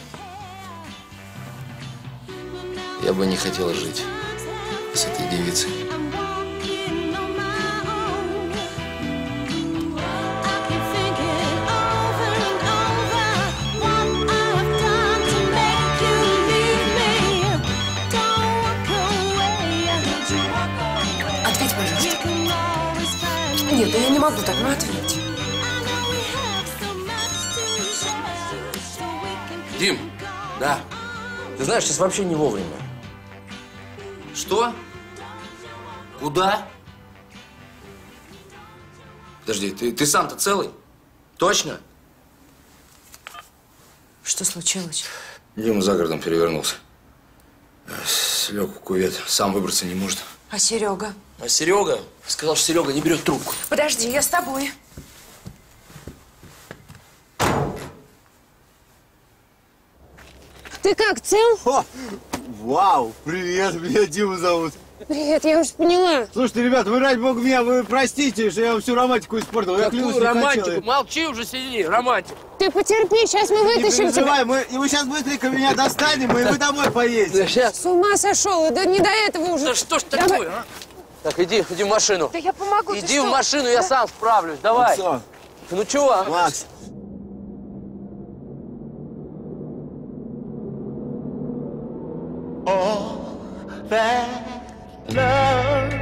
Я бы не хотел жить с этой девицей. Ответь, пожалуйста. Нет, я не могу так, ну ответь. Дим, да. Ты знаешь, сейчас вообще не вовремя. Что? Куда? Подожди, ты, ты сам-то целый? Точно? Что случилось? Дима за городом перевернулся. Слег в кувет. Сам выбраться не может. А Серега? А Серега? Сказал, что Серега не берет трубку. Подожди, я с тобой. Ты как, цел? О, вау, привет, меня Дима зовут. Привет, я уже поняла. Слушайте, ребята, вы ради бога меня, вы простите, что я вам всю романтику испортил. Я клянусь, Какую не романтику? хотел. Молчи уже, сиди, романтик. Ты потерпи, сейчас мы Не вытащим переживай, тебя. мы, и мы сейчас быстренько меня достанем, и вы домой поедете. Сейчас. С ума сошел, да не до этого уже. Да что ж Давай. такое, а? Так, иди, иди в машину. Да я помогу. Иди в машину, я сам справлюсь, давай. Максон. Ну чего? Макс. All that love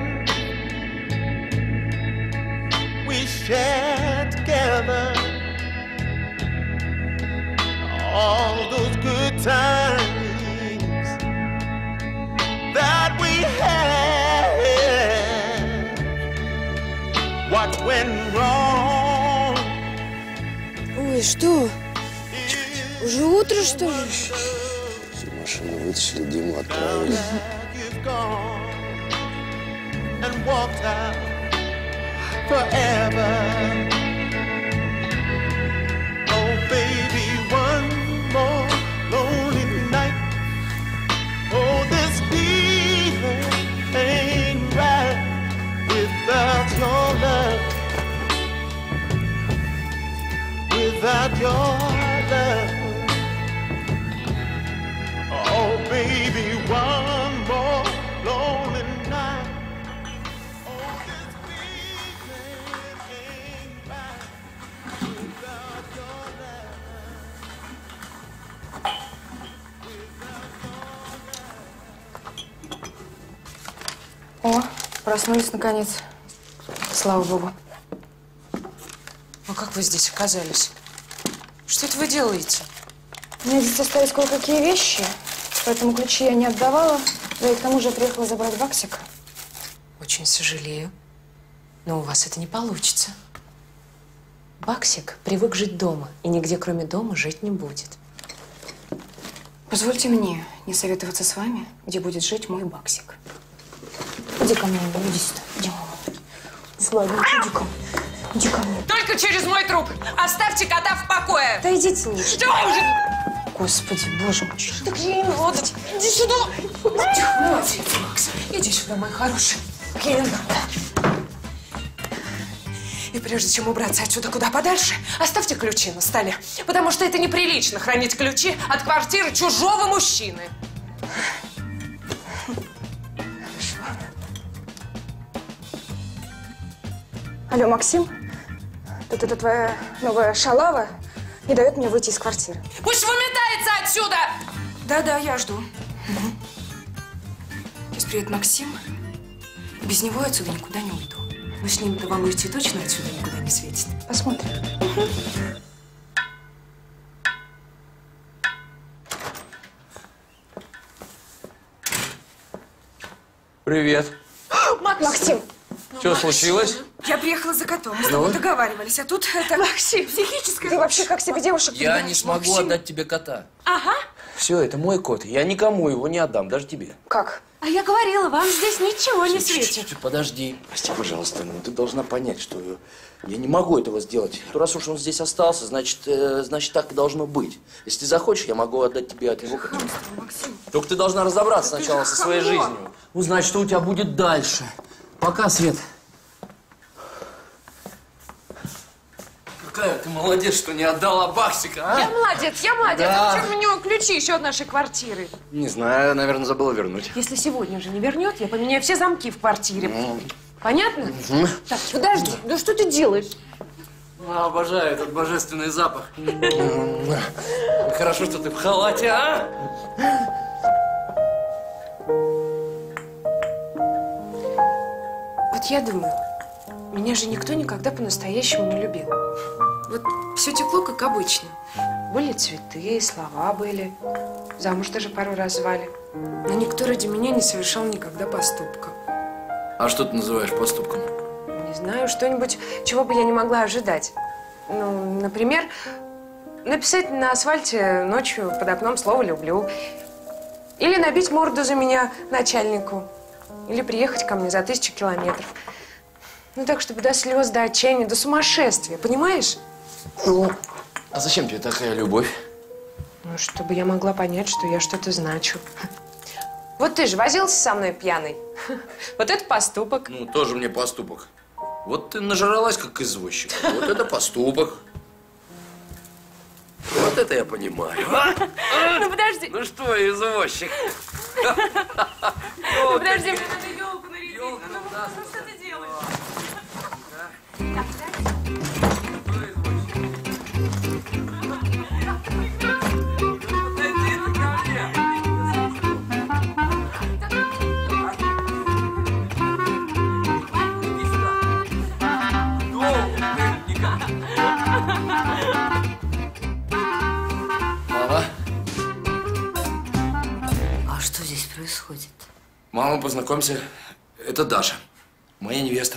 we shared together, all those good times that we had, what went wrong? Ой, что? Уже утро, что ли? Машину вытащили, Диму отправили. And walked out forever. Oh, baby, one more lonely night. Oh, this feeling ain't right without your love. Without your love. Oh, baby, one more lonely night. Oh, this feeling ain't right without your О, проснулись наконец. Слава богу. А как вы здесь оказались? Что это вы делаете? У меня здесь остались кое-какие вещи, поэтому ключи я не отдавала. Да и к тому же я приехала забрать Баксика. Очень сожалею, но у вас это не получится. Баксик привык жить дома, и нигде кроме дома жить не будет. Позвольте мне не советоваться с вами, где будет жить мой Баксик. Иди ко мне, иди сюда, иди. Сладенький, иди ко мне. Иди ко мне. Только через мой труп. Оставьте кота в покое. Да идите уже. Что уже? Господи, боже мой. Так ей надо. Иди сюда. Молодец, Макс. Иди сюда, мой хороший. Ей надо. И прежде чем убраться отсюда куда подальше, оставьте ключи на столе. Потому что это неприлично хранить ключи от квартиры чужого мужчины. Алло, Максим? Тут эта твоя новая шалава не дает мне выйти из квартиры. Пусть выметается отсюда! Да-да, я жду. Угу. Сейчас приедет Максим. Без него отсюда никуда не уйду. Но с ним-то вам уйти точно отсюда никуда не светит. Посмотрим. Угу. Привет. Максим! Что случилось? Я приехала за котом. Мы с Ну? тобой договаривались, а тут это… Максим, психическое… Ты вообще как себе девушек Я подбираешь, не смогу Максим? отдать тебе кота. Ага. Все, это мой кот. Я никому его не отдам, даже тебе. Как? А я говорила, вам здесь ничего не светит. Чуть-чуть, подожди. Прости, пожалуйста, но ты должна понять, что я не могу этого сделать. Раз уж он здесь остался, значит, э, значит так и должно быть. Если ты захочешь, я могу отдать тебе от него кота. Только ты должна разобраться сначала со своей жизнью. Узнать, что у тебя будет дальше. Пока, Свет. Какая ты молодец, что не отдала Баксика, а? Я молодец, я молодец. Да. А почему у него ключи еще от нашей квартиры? Не знаю, наверное, забыла вернуть. Если сегодня же не вернет, я поменяю все замки в квартире. Ну. Понятно? Мгм. Так, подожди, ну что ты делаешь? А, обожаю этот божественный запах. Хорошо, что ты в халате, а? Вот я думаю, меня же никто никогда по-настоящему не любил. Вот все текло, как обычно. Были цветы, слова были. Замуж даже пару раз звали. Но никто ради меня не совершал никогда поступка. А что ты называешь поступком? Не знаю, что-нибудь, чего бы я не могла ожидать. Ну, например, написать на асфальте ночью под окном слово «люблю». Или набить морду за меня начальнику. Или приехать ко мне за тысячу километров. Ну так, чтобы до слез, до отчаяния, до сумасшествия, понимаешь? Ну, а зачем тебе такая любовь? Ну, чтобы я могла понять, что я что-то значу. Вот ты же возился со мной пьяный. Вот это поступок. Ну, тоже мне поступок. Вот ты нажралась, как извозчик. Вот это поступок. Вот это я понимаю. А? Ну подожди. Ну что, извозчик? Ну подожди, мне надо елку нарядить. Ну что ты делаешь? Мама? А что здесь происходит? Мама, познакомься. Это Даша. Моя невеста.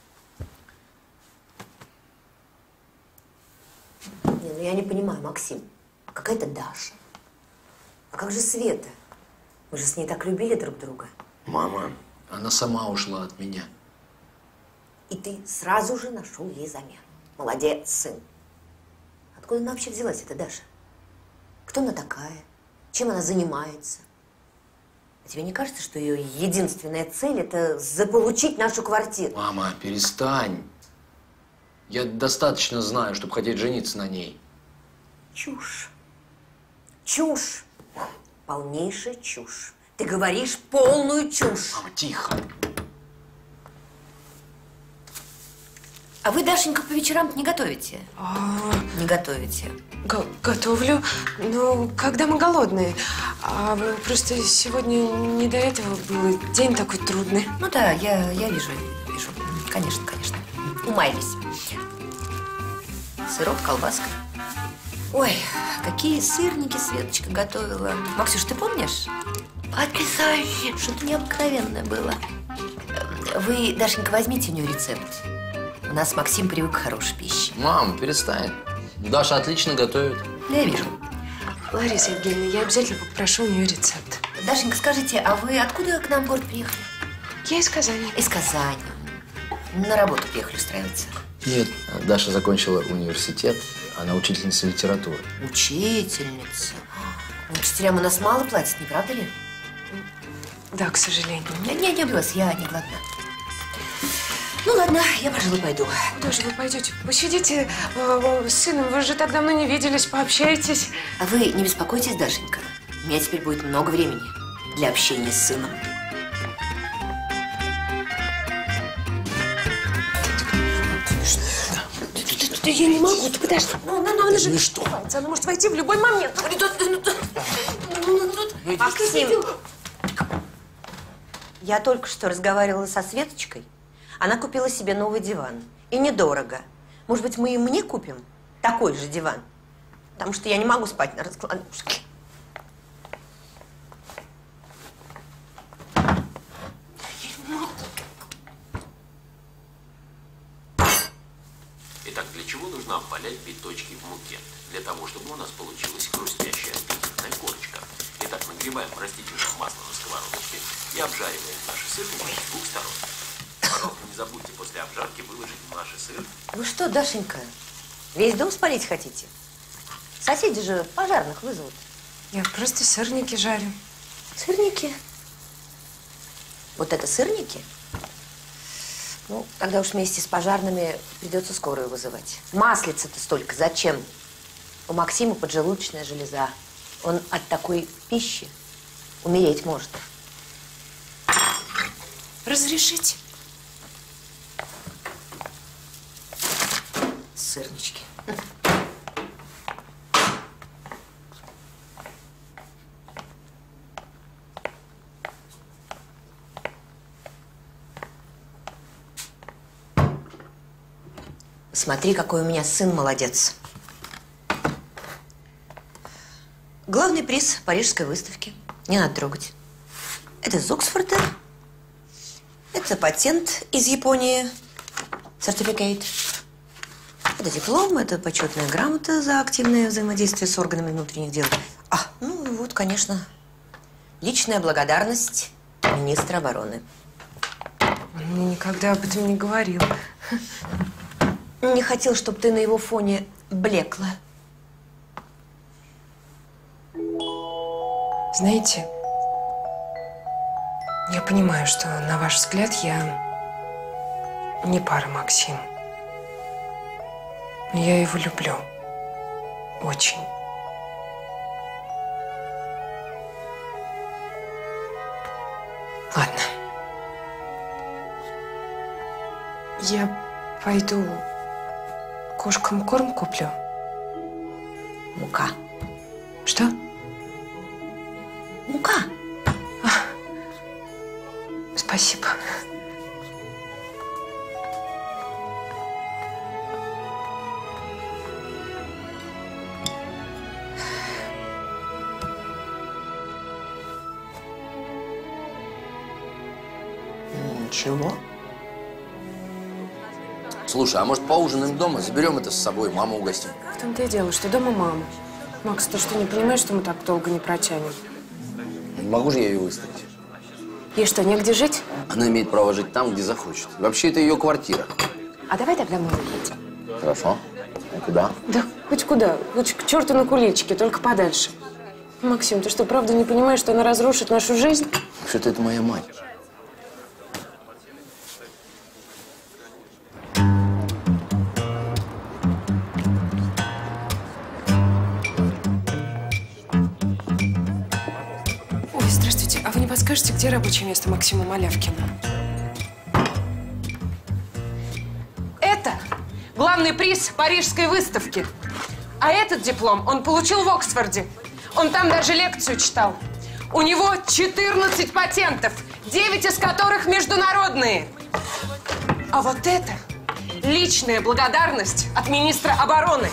Не, ну я не понимаю, Максим. Какая-то Даша. А как же Света? Вы же с ней так любили друг друга. Мама, она сама ушла от меня. И ты сразу же нашел ей замену. Молодец, сын. Откуда она вообще взялась, эта Даша? Кто она такая? Чем она занимается? А тебе не кажется, что ее единственная цель – это заполучить нашу квартиру? Мама, перестань. Я достаточно знаю, чтобы хотеть жениться на ней. Чушь. Чушь. Полнейшая чушь. Ты говоришь полную чушь. Мама, тихо. А вы, Дашенька, по вечерам не готовите? А, Не готовите. го- готовлю, но когда мы голодные. А просто сегодня не до этого было. День такой трудный. Ну да, я, я вижу, вижу. Конечно, конечно. Умаялись. Сырок, колбаска. Ой, какие сырники Светочка готовила. Максюш, ты помнишь? Потрясающе! Что-то необыкновенное было. Вы, Дашенька, возьмите у нее рецепт. нас Максим привык к хорошей пище. Мам, перестань. Даша отлично готовит. Я вижу. Лариса Евгеньевна, я обязательно попрошу у нее рецепт. Дашенька, скажите, а вы откуда к нам в город приехали? Я из Казани. Из Казани. На работу приехали устраиваться. Нет, Даша закончила университет, она учительница литературы. Учительница. Учителям у нас мало платят, не правда ли? Да, к сожалению. Нет, не, не блюз, я не голодна. Ну ладно, я, пожалуй, пойду. Куда же вы пойдете? Посидите э, с сыном, вы же так давно не виделись, пообщайтесь. А вы не беспокойтесь, Дашенька. У меня теперь будет много времени для общения с сыном. Да я не могу, ты подожди. Ну, ну, ну, она же Ну что? Она может войти в любой момент. Максим, я только что разговаривала со Светочкой. Она купила себе новый диван. И недорого. Может быть, мы и мне купим такой же диван? Потому что я не могу спать на раскладушке. Итак, для чего нужно обвалять биточки в муке? Для того, чтобы у нас получилась хрустящая аппетитная корочка. Итак, нагреваем растительное масло на сковородочке и обжариваем наши сырники с двух сторон. Пожалуйста, не забудьте после обжарки выложить в наши сыр. Вы что, Дашенька, весь дом спалить хотите? Соседи же пожарных вызовут. Я просто сырники жарю. Сырники? Вот это сырники? Ну, тогда уж вместе с пожарными придется скорую вызывать. Маслица-то столько зачем? У Максима поджелудочная железа. Он от такой пищи умереть может. Разрешите? Сырнички. Смотри, какой у меня сын молодец. Главный приз Парижской выставки. Не надо трогать. Это из Оксфорда. Это патент из Японии. Сертификат. Это диплом, это почетная грамота за активное взаимодействие с органами внутренних дел. А, ну и вот, конечно, личная благодарность министра обороны. Он мне никогда об этом не говорил. Не хотел, чтобы ты на его фоне блекла. Знаете, я понимаю, что, на ваш взгляд, я не пара Максиму. Но я его люблю. Очень. Ладно. Я пойду кошкам корм куплю. Мука. Что? Мука. А, спасибо. Ничего. Слушай, а может поужинаем дома? Заберем это с собой, маму угостим. В том-то и дело, что дома мама. Макс, ты что, не понимаешь, что мы так долго не протянем? Не могу же я ее выставить. Ей что, негде жить? Она имеет право жить там, где захочет. Вообще, это ее квартира. А давай тогда мы уедем. Хорошо. А куда? Да хоть куда. Хоть к черту на куличке, только подальше. Максим, ты что, правда не понимаешь, что она разрушит нашу жизнь? Что-то это моя мать. Ой, здравствуйте. А вы не подскажете, где рабочее место Максима Малявкина? Это главный приз Парижской выставки. А этот диплом он получил в Оксфорде. Он там даже лекцию читал. У него четырнадцать патентов, девять из которых международные. А вот это личная благодарность от министра обороны.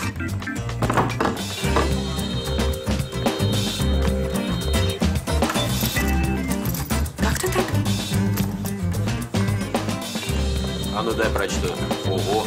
А А ну дай прочту. Ого.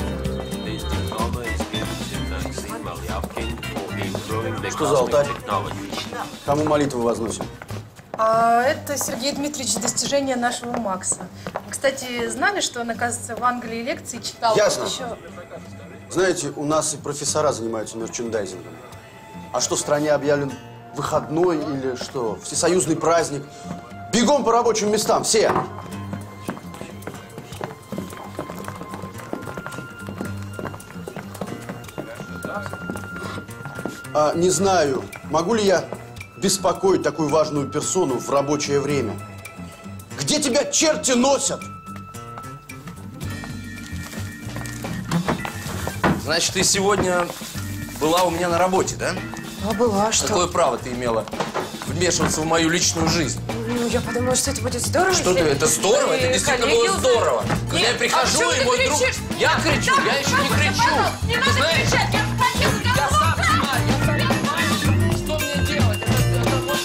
Что за алтарь? Кому молитву возносим? А это, Сергей Дмитриевич, достижение нашего Макса. Кстати, знали, что он, оказывается, в Англии лекции читал? Ясно. Еще... Знаете, у нас и профессора занимаются мерчендайзингом. А что в стране объявлен выходной или что, всесоюзный праздник? Бегом по рабочим местам, все! А, не знаю, могу ли я беспокоить такую важную персону в рабочее время? Где тебя черти носят? Значит, ты сегодня была у меня на работе, да? А была, что? Какое право ты имела вмешиваться в мою личную жизнь? Ну, я подумала, что это будет здорово. Что ты, это здорово? Это действительно было здорово. Когда я прихожу, и мой друг... Я кричу, я еще не кричу. Не надо кричать, я хочу Я сам знаю, я сам знаю, что мне делать. Это мой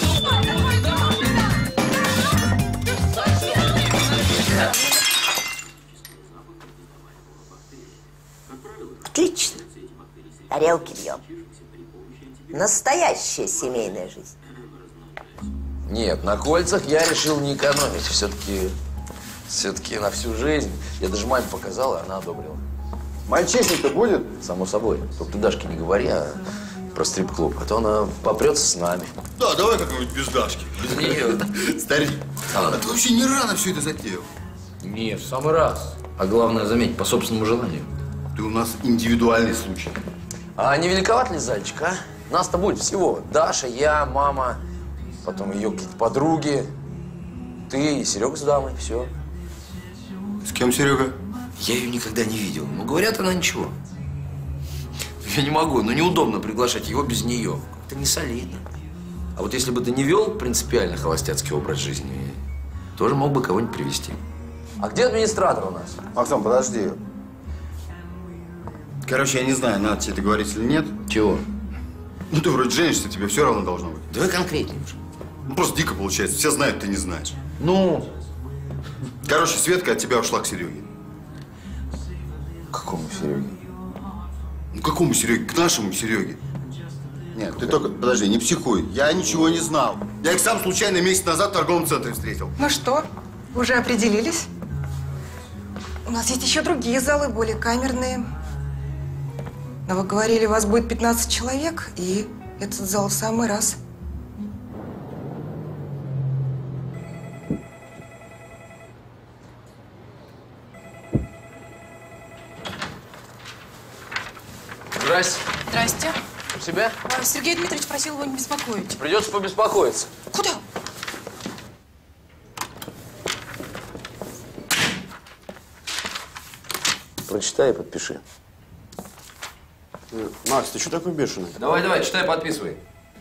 Отлично. Тарелки бьем. Настоящая семейная жизнь. Нет, на кольцах я решил не экономить. Все-таки, все-таки на всю жизнь. Я даже маме показал, и она одобрила. Мальчишник-то будет? Само собой. Только ты Дашке не говори, а про стрип-клуб. А то она попрется с нами. Да, давай как-нибудь без Дашки. Без нее. Старик, а ты вообще не рано все это затеял? Нет, в самый раз. А главное, заметь, по собственному желанию. Ты у нас индивидуальный случай. А не великоват ли зайчик, а? Нас-то будет всего. Даша, я, мама, потом ее какие-то подруги, ты и Серега с дамой, все. С кем Серега? Я ее никогда не видел. Но говорят, она ничего. Я не могу, но неудобно приглашать его без нее. Как-то не солидно. А вот если бы ты не вел принципиально холостяцкий образ жизни, тоже мог бы кого-нибудь привести. А где администратор у нас? Максим, подожди. Короче, я не знаю, надо тебе это говорить или нет. Чего? Ну, ты вроде женишься, тебе все равно должно быть. Давай конкретнее уже. Ну, просто дико получается. Все знают, ты не знаешь. Ну? Короче, Светка от тебя ушла к Сереге. К какому Сереге? Ну, к какому Сереге? К нашему Сереге. Нет, ты только, подожди, не психуй. Я ничего не знал. Я их сам случайно месяц назад в торговом центре встретил. Ну что, уже определились? У нас есть еще другие залы, более камерные. Но вы говорили, у вас будет пятнадцать человек, и этот зал в самый раз. Здрасте. Здрасте. У себя? А, Сергей Дмитриевич просил его не беспокоить. Придется побеспокоиться. Куда? Прочитай и подпиши. Макс, ты что такой бешеный? Давай, давай, читай, подписывай.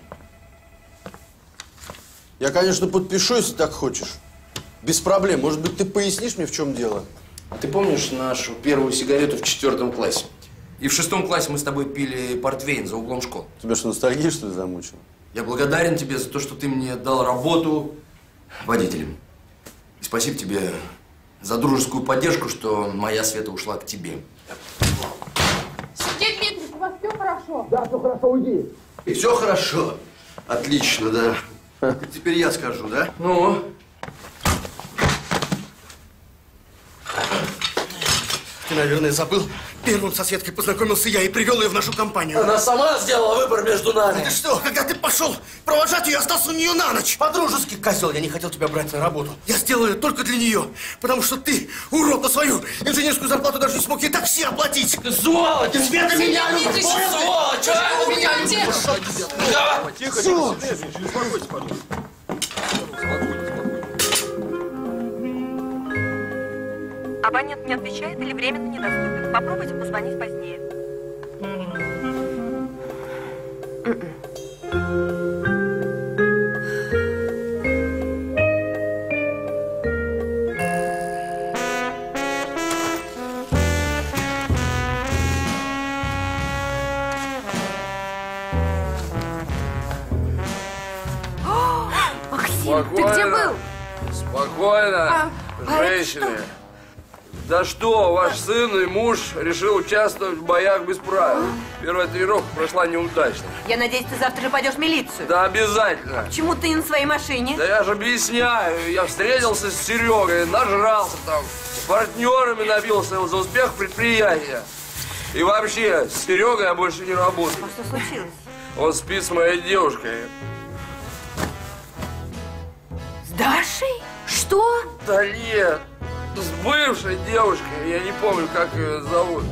Я, конечно, подпишу, если так хочешь. Без проблем. Может быть, ты пояснишь мне, в чем дело? А ты помнишь нашу первую сигарету в четвертом классе? И в шестом классе мы с тобой пили портвейн за углом школы. Тебя что, ностальгия, что ли, замучила? Я благодарен тебе за то, что ты мне дал работу водителем. И спасибо тебе за дружескую поддержку, что моя Света ушла к тебе. Сергей Дмитриевич, у вас все хорошо? Да, все хорошо, уйди. И все хорошо. Отлично, да. Теперь я скажу, да? Ну? Ты, наверное, забыл. Первым со Светкой познакомился я и привел ее в нашу компанию. Она сама сделала выбор между нами. Ты что, когда ты пошел провожать ее, остался у нее на ночь? По-дружески, козел, я не хотел тебя брать на работу. Я сделал ее только для нее, потому что ты, урод, на свою инженерскую зарплату даже не смог ей такси оплатить. Ты сволочь! Ты Света меня любишь! Сволочь! А, ты меня любишь! Давай! Тихо, тихо, успокойтесь, пожалуйста. Абонент не отвечает или временно недоступен. Попробуйте позвонить позднее. Максим, ты где был? Спокойно, А, а женщины. Да что, ваш сын и муж решил участвовать в боях без правил. Первая тренировка прошла неудачно. Я надеюсь, ты завтра же пойдешь в милицию. Да обязательно. Почему ты не на своей машине? Да я же объясняю. Я встретился с Серегой, нажрался там, с партнерами набился за успех предприятия. И вообще, с Серегой я больше не работаю. А что случилось? Он спит с моей девушкой. С Дашей? Что? Да нет, с бывшей девушкой. Я не помню, как ее зовут.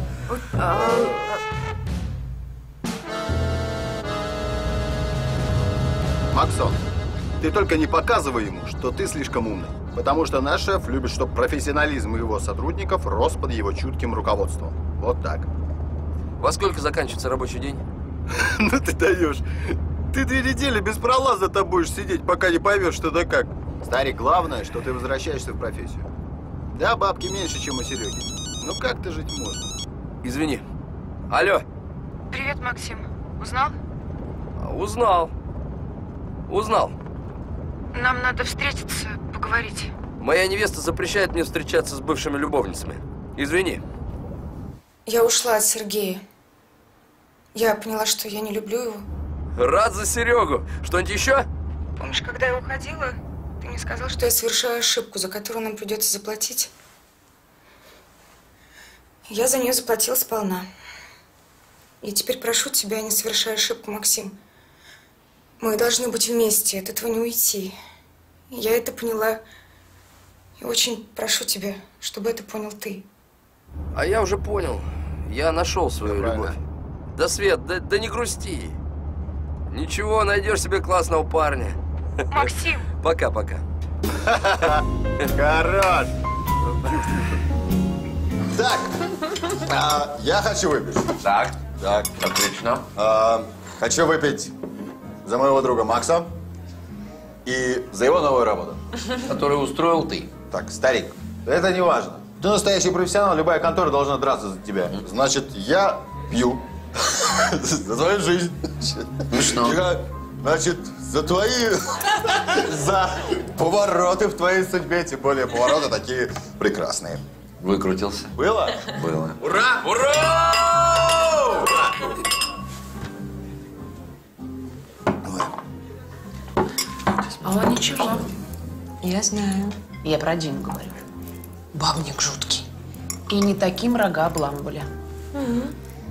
Максон, ты только не показывай ему, что ты слишком умный. Потому что наш шеф любит, чтобы профессионализм его сотрудников рос под его чутким руководством. Вот так. Во сколько заканчивается рабочий день? Ну ты даешь. Ты две недели без пролаза-то будешь сидеть, пока не поймешь, что да как. Старик, главное, что ты возвращаешься в профессию. Да, бабки меньше, чем у Сереги. Ну как ты жить можно? Извини. Алло. Привет, Максим. Узнал? Узнал. Узнал. Нам надо встретиться, поговорить. Моя невеста запрещает мне встречаться с бывшими любовницами. Извини. Я ушла от Сергея. Я поняла, что я не люблю его. Рад за Серегу. Что-нибудь еще? Помнишь, когда я уходила, ты мне сказал, что я совершаю ошибку, за которую нам придется заплатить? Я за нее заплатила сполна. И теперь прошу тебя, не совершай ошибку, Максим. Мы должны быть вместе, от этого не уйти. Я это поняла. И очень прошу тебя, чтобы это понял ты. А я уже понял. Я нашел свою любовь. Да, Свет, да, да не грусти. Ничего, найдешь себе классного парня. Максим! Пока-пока. Хорош! Так, а, я хочу выпить. Так, так, отлично. А, хочу выпить за моего друга Макса и за его новую работу. Которую устроил ты. Так, старик, это не важно. Ты настоящий профессионал, любая контора должна драться за тебя. Значит, я пью за твою жизнь. Ну что? Я, значит, за твои... за повороты в твоей судьбе. Тем более повороты такие прекрасные. Выкрутился? Было? Было. Ура! Ура! А он ничего. Я знаю. Я про Диму говорю. Бабник жуткий. И не таким рога обламывали. Угу.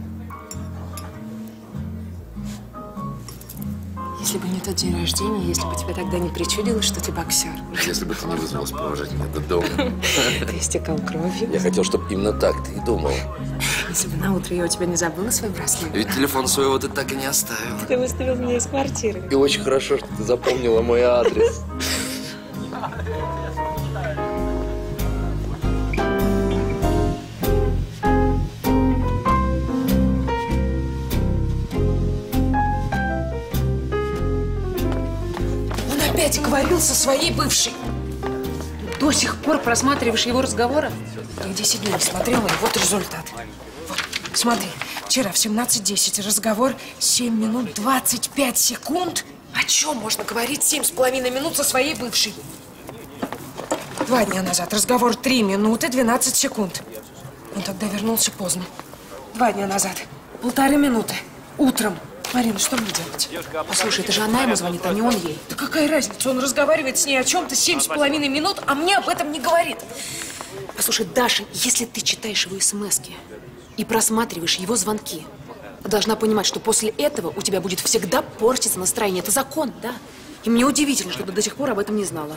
Если бы не тот день рождения, если бы тебе тогда не причудилось, что ты боксер. Если бы ты не вызвалась провожать меня до дома. Ты истекал кровью. Я хотел, чтобы именно так ты и думал. Если бы на утро я у тебя не забыла свой браслет. Ведь телефон своего ты так и не оставил. Ты выставил меня из квартиры. И очень хорошо, что ты запомнила мой адрес. Опять говорил со своей бывшей. До сих пор просматриваешь его разговоры? Я десять дней смотрела, и вот результат. Вот, смотри, вчера в семнадцать десять разговор семь минут двадцать пять секунд. О чем можно говорить семь с половиной минут со своей бывшей? Два дня назад разговор три минуты двенадцать секунд. Он тогда вернулся поздно. Два дня назад полторы минуты. Утром. Марина, что мне делать? Послушай, это же она ему звонит, а не он ей. Да какая разница? Он разговаривает с ней о чем-то семь с половиной минут, а мне об этом не говорит. Послушай, Даша, если ты читаешь его смски и просматриваешь его звонки, ты должна понимать, что после этого у тебя будет всегда портиться настроение. Это закон, да? И мне удивительно, что ты до сих пор об этом не знала.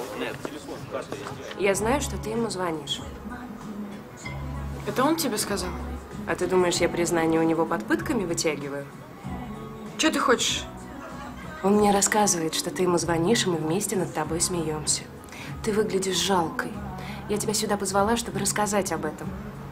Я знаю, что ты ему звонишь. Это он тебе сказал? А ты думаешь, я признание у него под пытками вытягиваю? Что ты хочешь? Он мне рассказывает, что ты ему звонишь, и мы вместе над тобой смеемся. Ты выглядишь жалкой. Я тебя сюда позвала, чтобы рассказать об этом.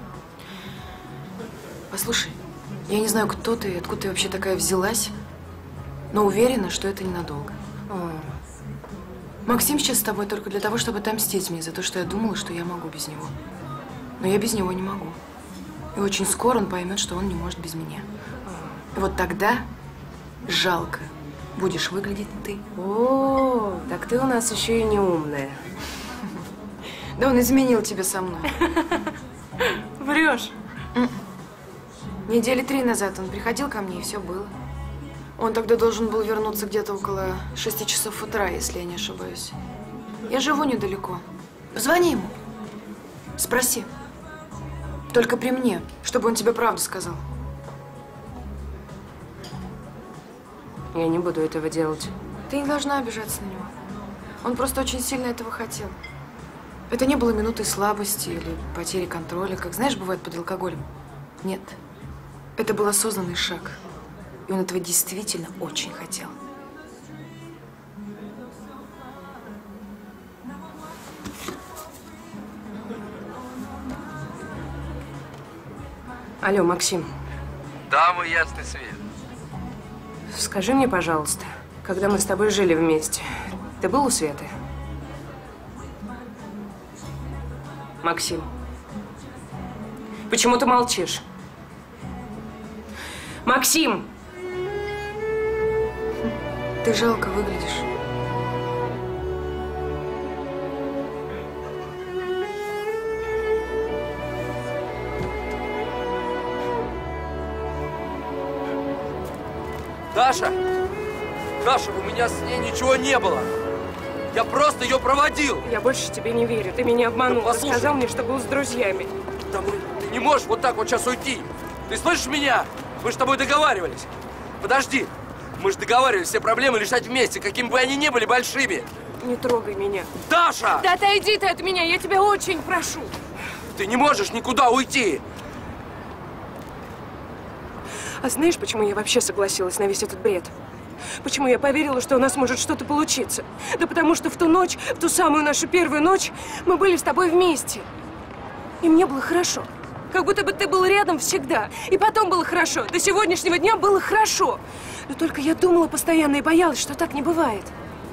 Послушай, я не знаю, кто ты и откуда ты вообще такая взялась, но уверена, что это ненадолго. О. Максим сейчас с тобой только для того, чтобы отомстить мне за то, что я думала, что я могу без него. Но я без него не могу. И очень скоро он поймет, что он не может без меня. И вот тогда жалко будешь выглядеть ты. О, так ты у нас еще и не умная. Да он изменил тебе со мной. Врешь. Недели три назад он приходил ко мне, и все было. Он тогда должен был вернуться где-то около шести часов утра, если я не ошибаюсь. Я живу недалеко. Позвони ему. Спроси. Только при мне, чтобы он тебе правду сказал. Я не буду этого делать. Ты не должна обижаться на него. Он просто очень сильно этого хотел. Это не было минутой слабости или потери контроля, как, знаешь, бывает под алкоголем. Нет. Это был осознанный шаг. И он этого действительно очень хотел. Алло, Максим. Да, мой ясный свет. Скажи мне, пожалуйста, когда мы с тобой жили вместе, ты был у Светы? Максим. Почему ты молчишь? Максим! Ты жалко выглядишь. Даша! Даша, у меня с ней ничего не было. Я просто ее проводил. Я больше тебе не верю. Ты меня обманул. Да Ты сказал мне, что был с друзьями. Да мы, ты не можешь вот так вот сейчас уйти. Ты слышишь меня? Мы же с тобой договаривались. Подожди. Мы же договаривались все проблемы решать вместе, какими бы они ни были большими. Не трогай меня. Даша! Да отойди ты от меня. Я тебя очень прошу. Ты не можешь никуда уйти. А знаешь, почему я вообще согласилась на весь этот бред? Почему я поверила, что у нас может что-то получиться? Да потому что в ту ночь, в ту самую нашу первую ночь, мы были с тобой вместе. И мне было хорошо. Как будто бы ты был рядом всегда. И потом было хорошо. До сегодняшнего дня было хорошо. Но только я думала постоянно и боялась, что так не бывает.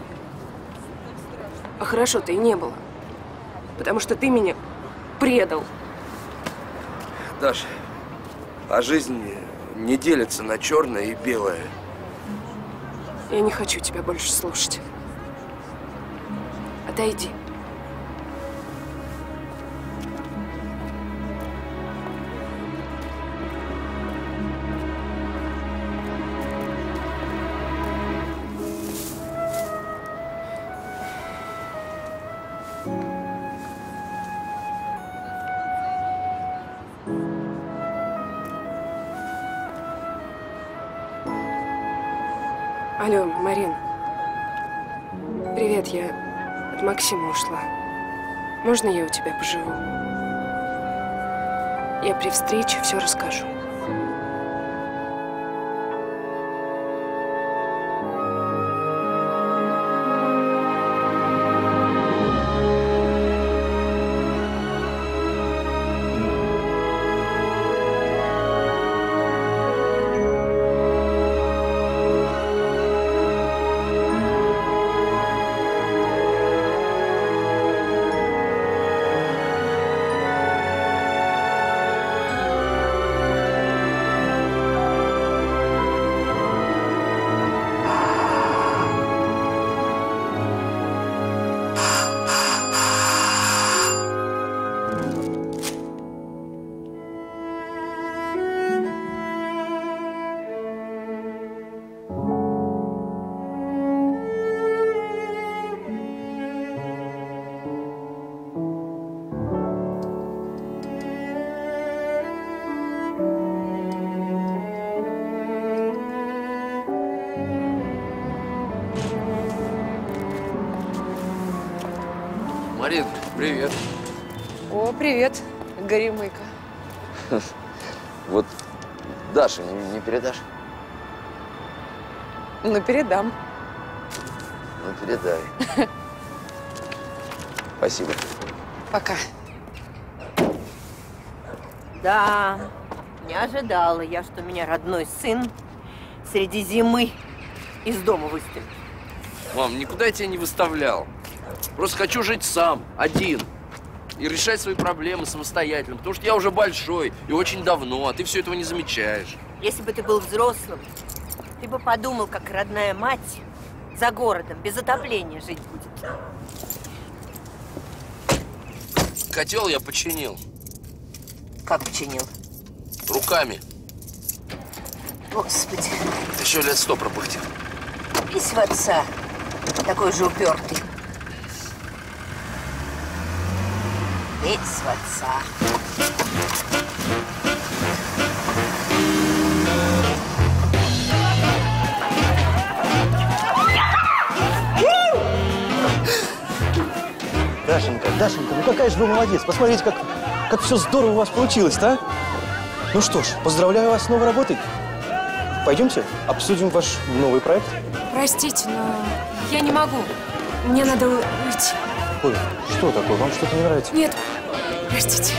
А хорошо-то и не было. Потому что ты меня предал. Даша, а жизнь не делится на черное и белое. Я не хочу тебя больше слушать. Отойди. Алло, Марин. Привет, я от Максима ушла. Можно я у тебя поживу? Я при встрече все расскажу. Марин, привет. О, привет, Горемыка. Вот Даша, не, не передашь? Ну, передам. Ну, передай. Спасибо. Пока. Да, не ожидала я, что меня родной сын среди зимы из дома выставит. Мам, никуда я тебя не выставлял. Просто хочу жить сам, один. И решать свои проблемы самостоятельно. Потому что я уже большой и очень давно, а ты все этого не замечаешь. Если бы ты был взрослым, ты бы подумал, как родная мать за городом без отопления жить будет. Котел я починил. Как починил? Руками. Господи. Еще лет сто пропыхтел. Весь в отца. Такой же упертый. Весь в отца. Дашенька, Дашенька, ну какая же вы молодец. Посмотрите, как, как все здорово у вас получилось-то, а? Ну что ж, поздравляю вас с новой работой. Пойдемте, обсудим ваш новый проект. Простите, но я не могу. Мне надо уйти. Ой, что такое? Вам что-то не нравится? Нет, простите.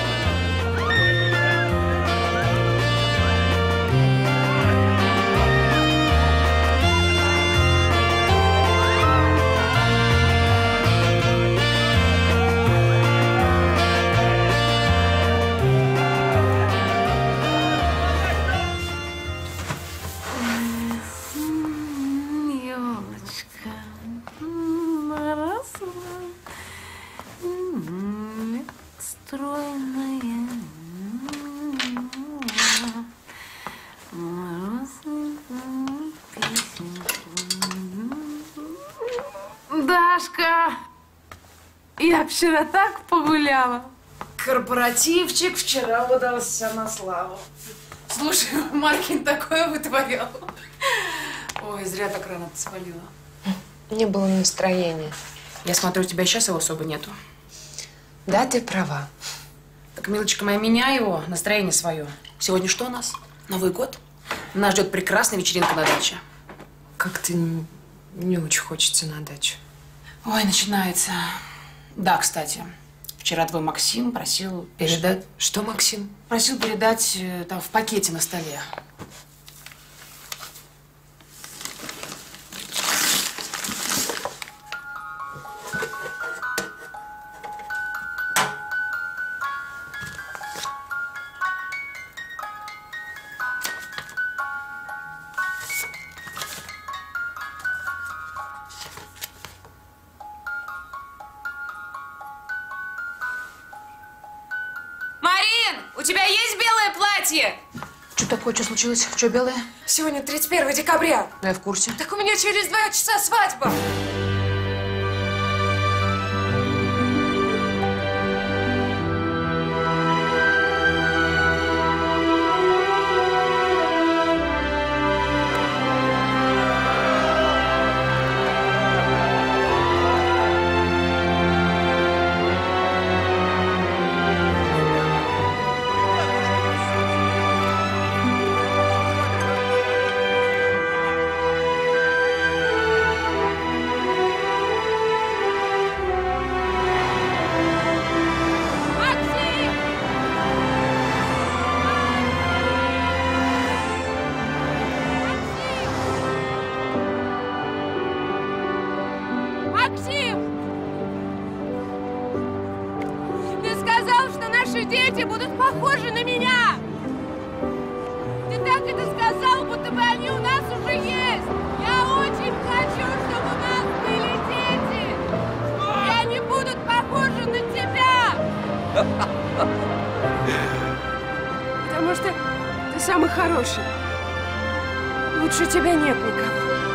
Дашка, я вчера так погуляла. Корпоративчик вчера удался на славу. Слушай, Маркин такое вытворял. Ой, зря так рано ты свалила. Не было настроения. Я смотрю, у тебя сейчас его особо нету. Да, ты права. Так, милочка моя, меняй его, настроение свое. Сегодня что у нас? Новый год? Нас ждет прекрасная вечеринка на даче. Как-то не, не очень хочется на дачу. Ой, начинается. Да, кстати, вчера твой Максим просил передать… Что Максим? Просил передать э, там в пакете на столе. У тебя есть белое платье? Что такое? Что случилось? Что белое? Сегодня тридцать первое декабря. Я в курсе. Так у меня через два часа свадьба. Дети будут похожи на меня! Ты так это сказал, будто бы они у нас уже есть! Я очень хочу, чтобы у нас были дети! И они будут похожи на тебя! Потому что ты самый хороший. Лучше тебя нет никого.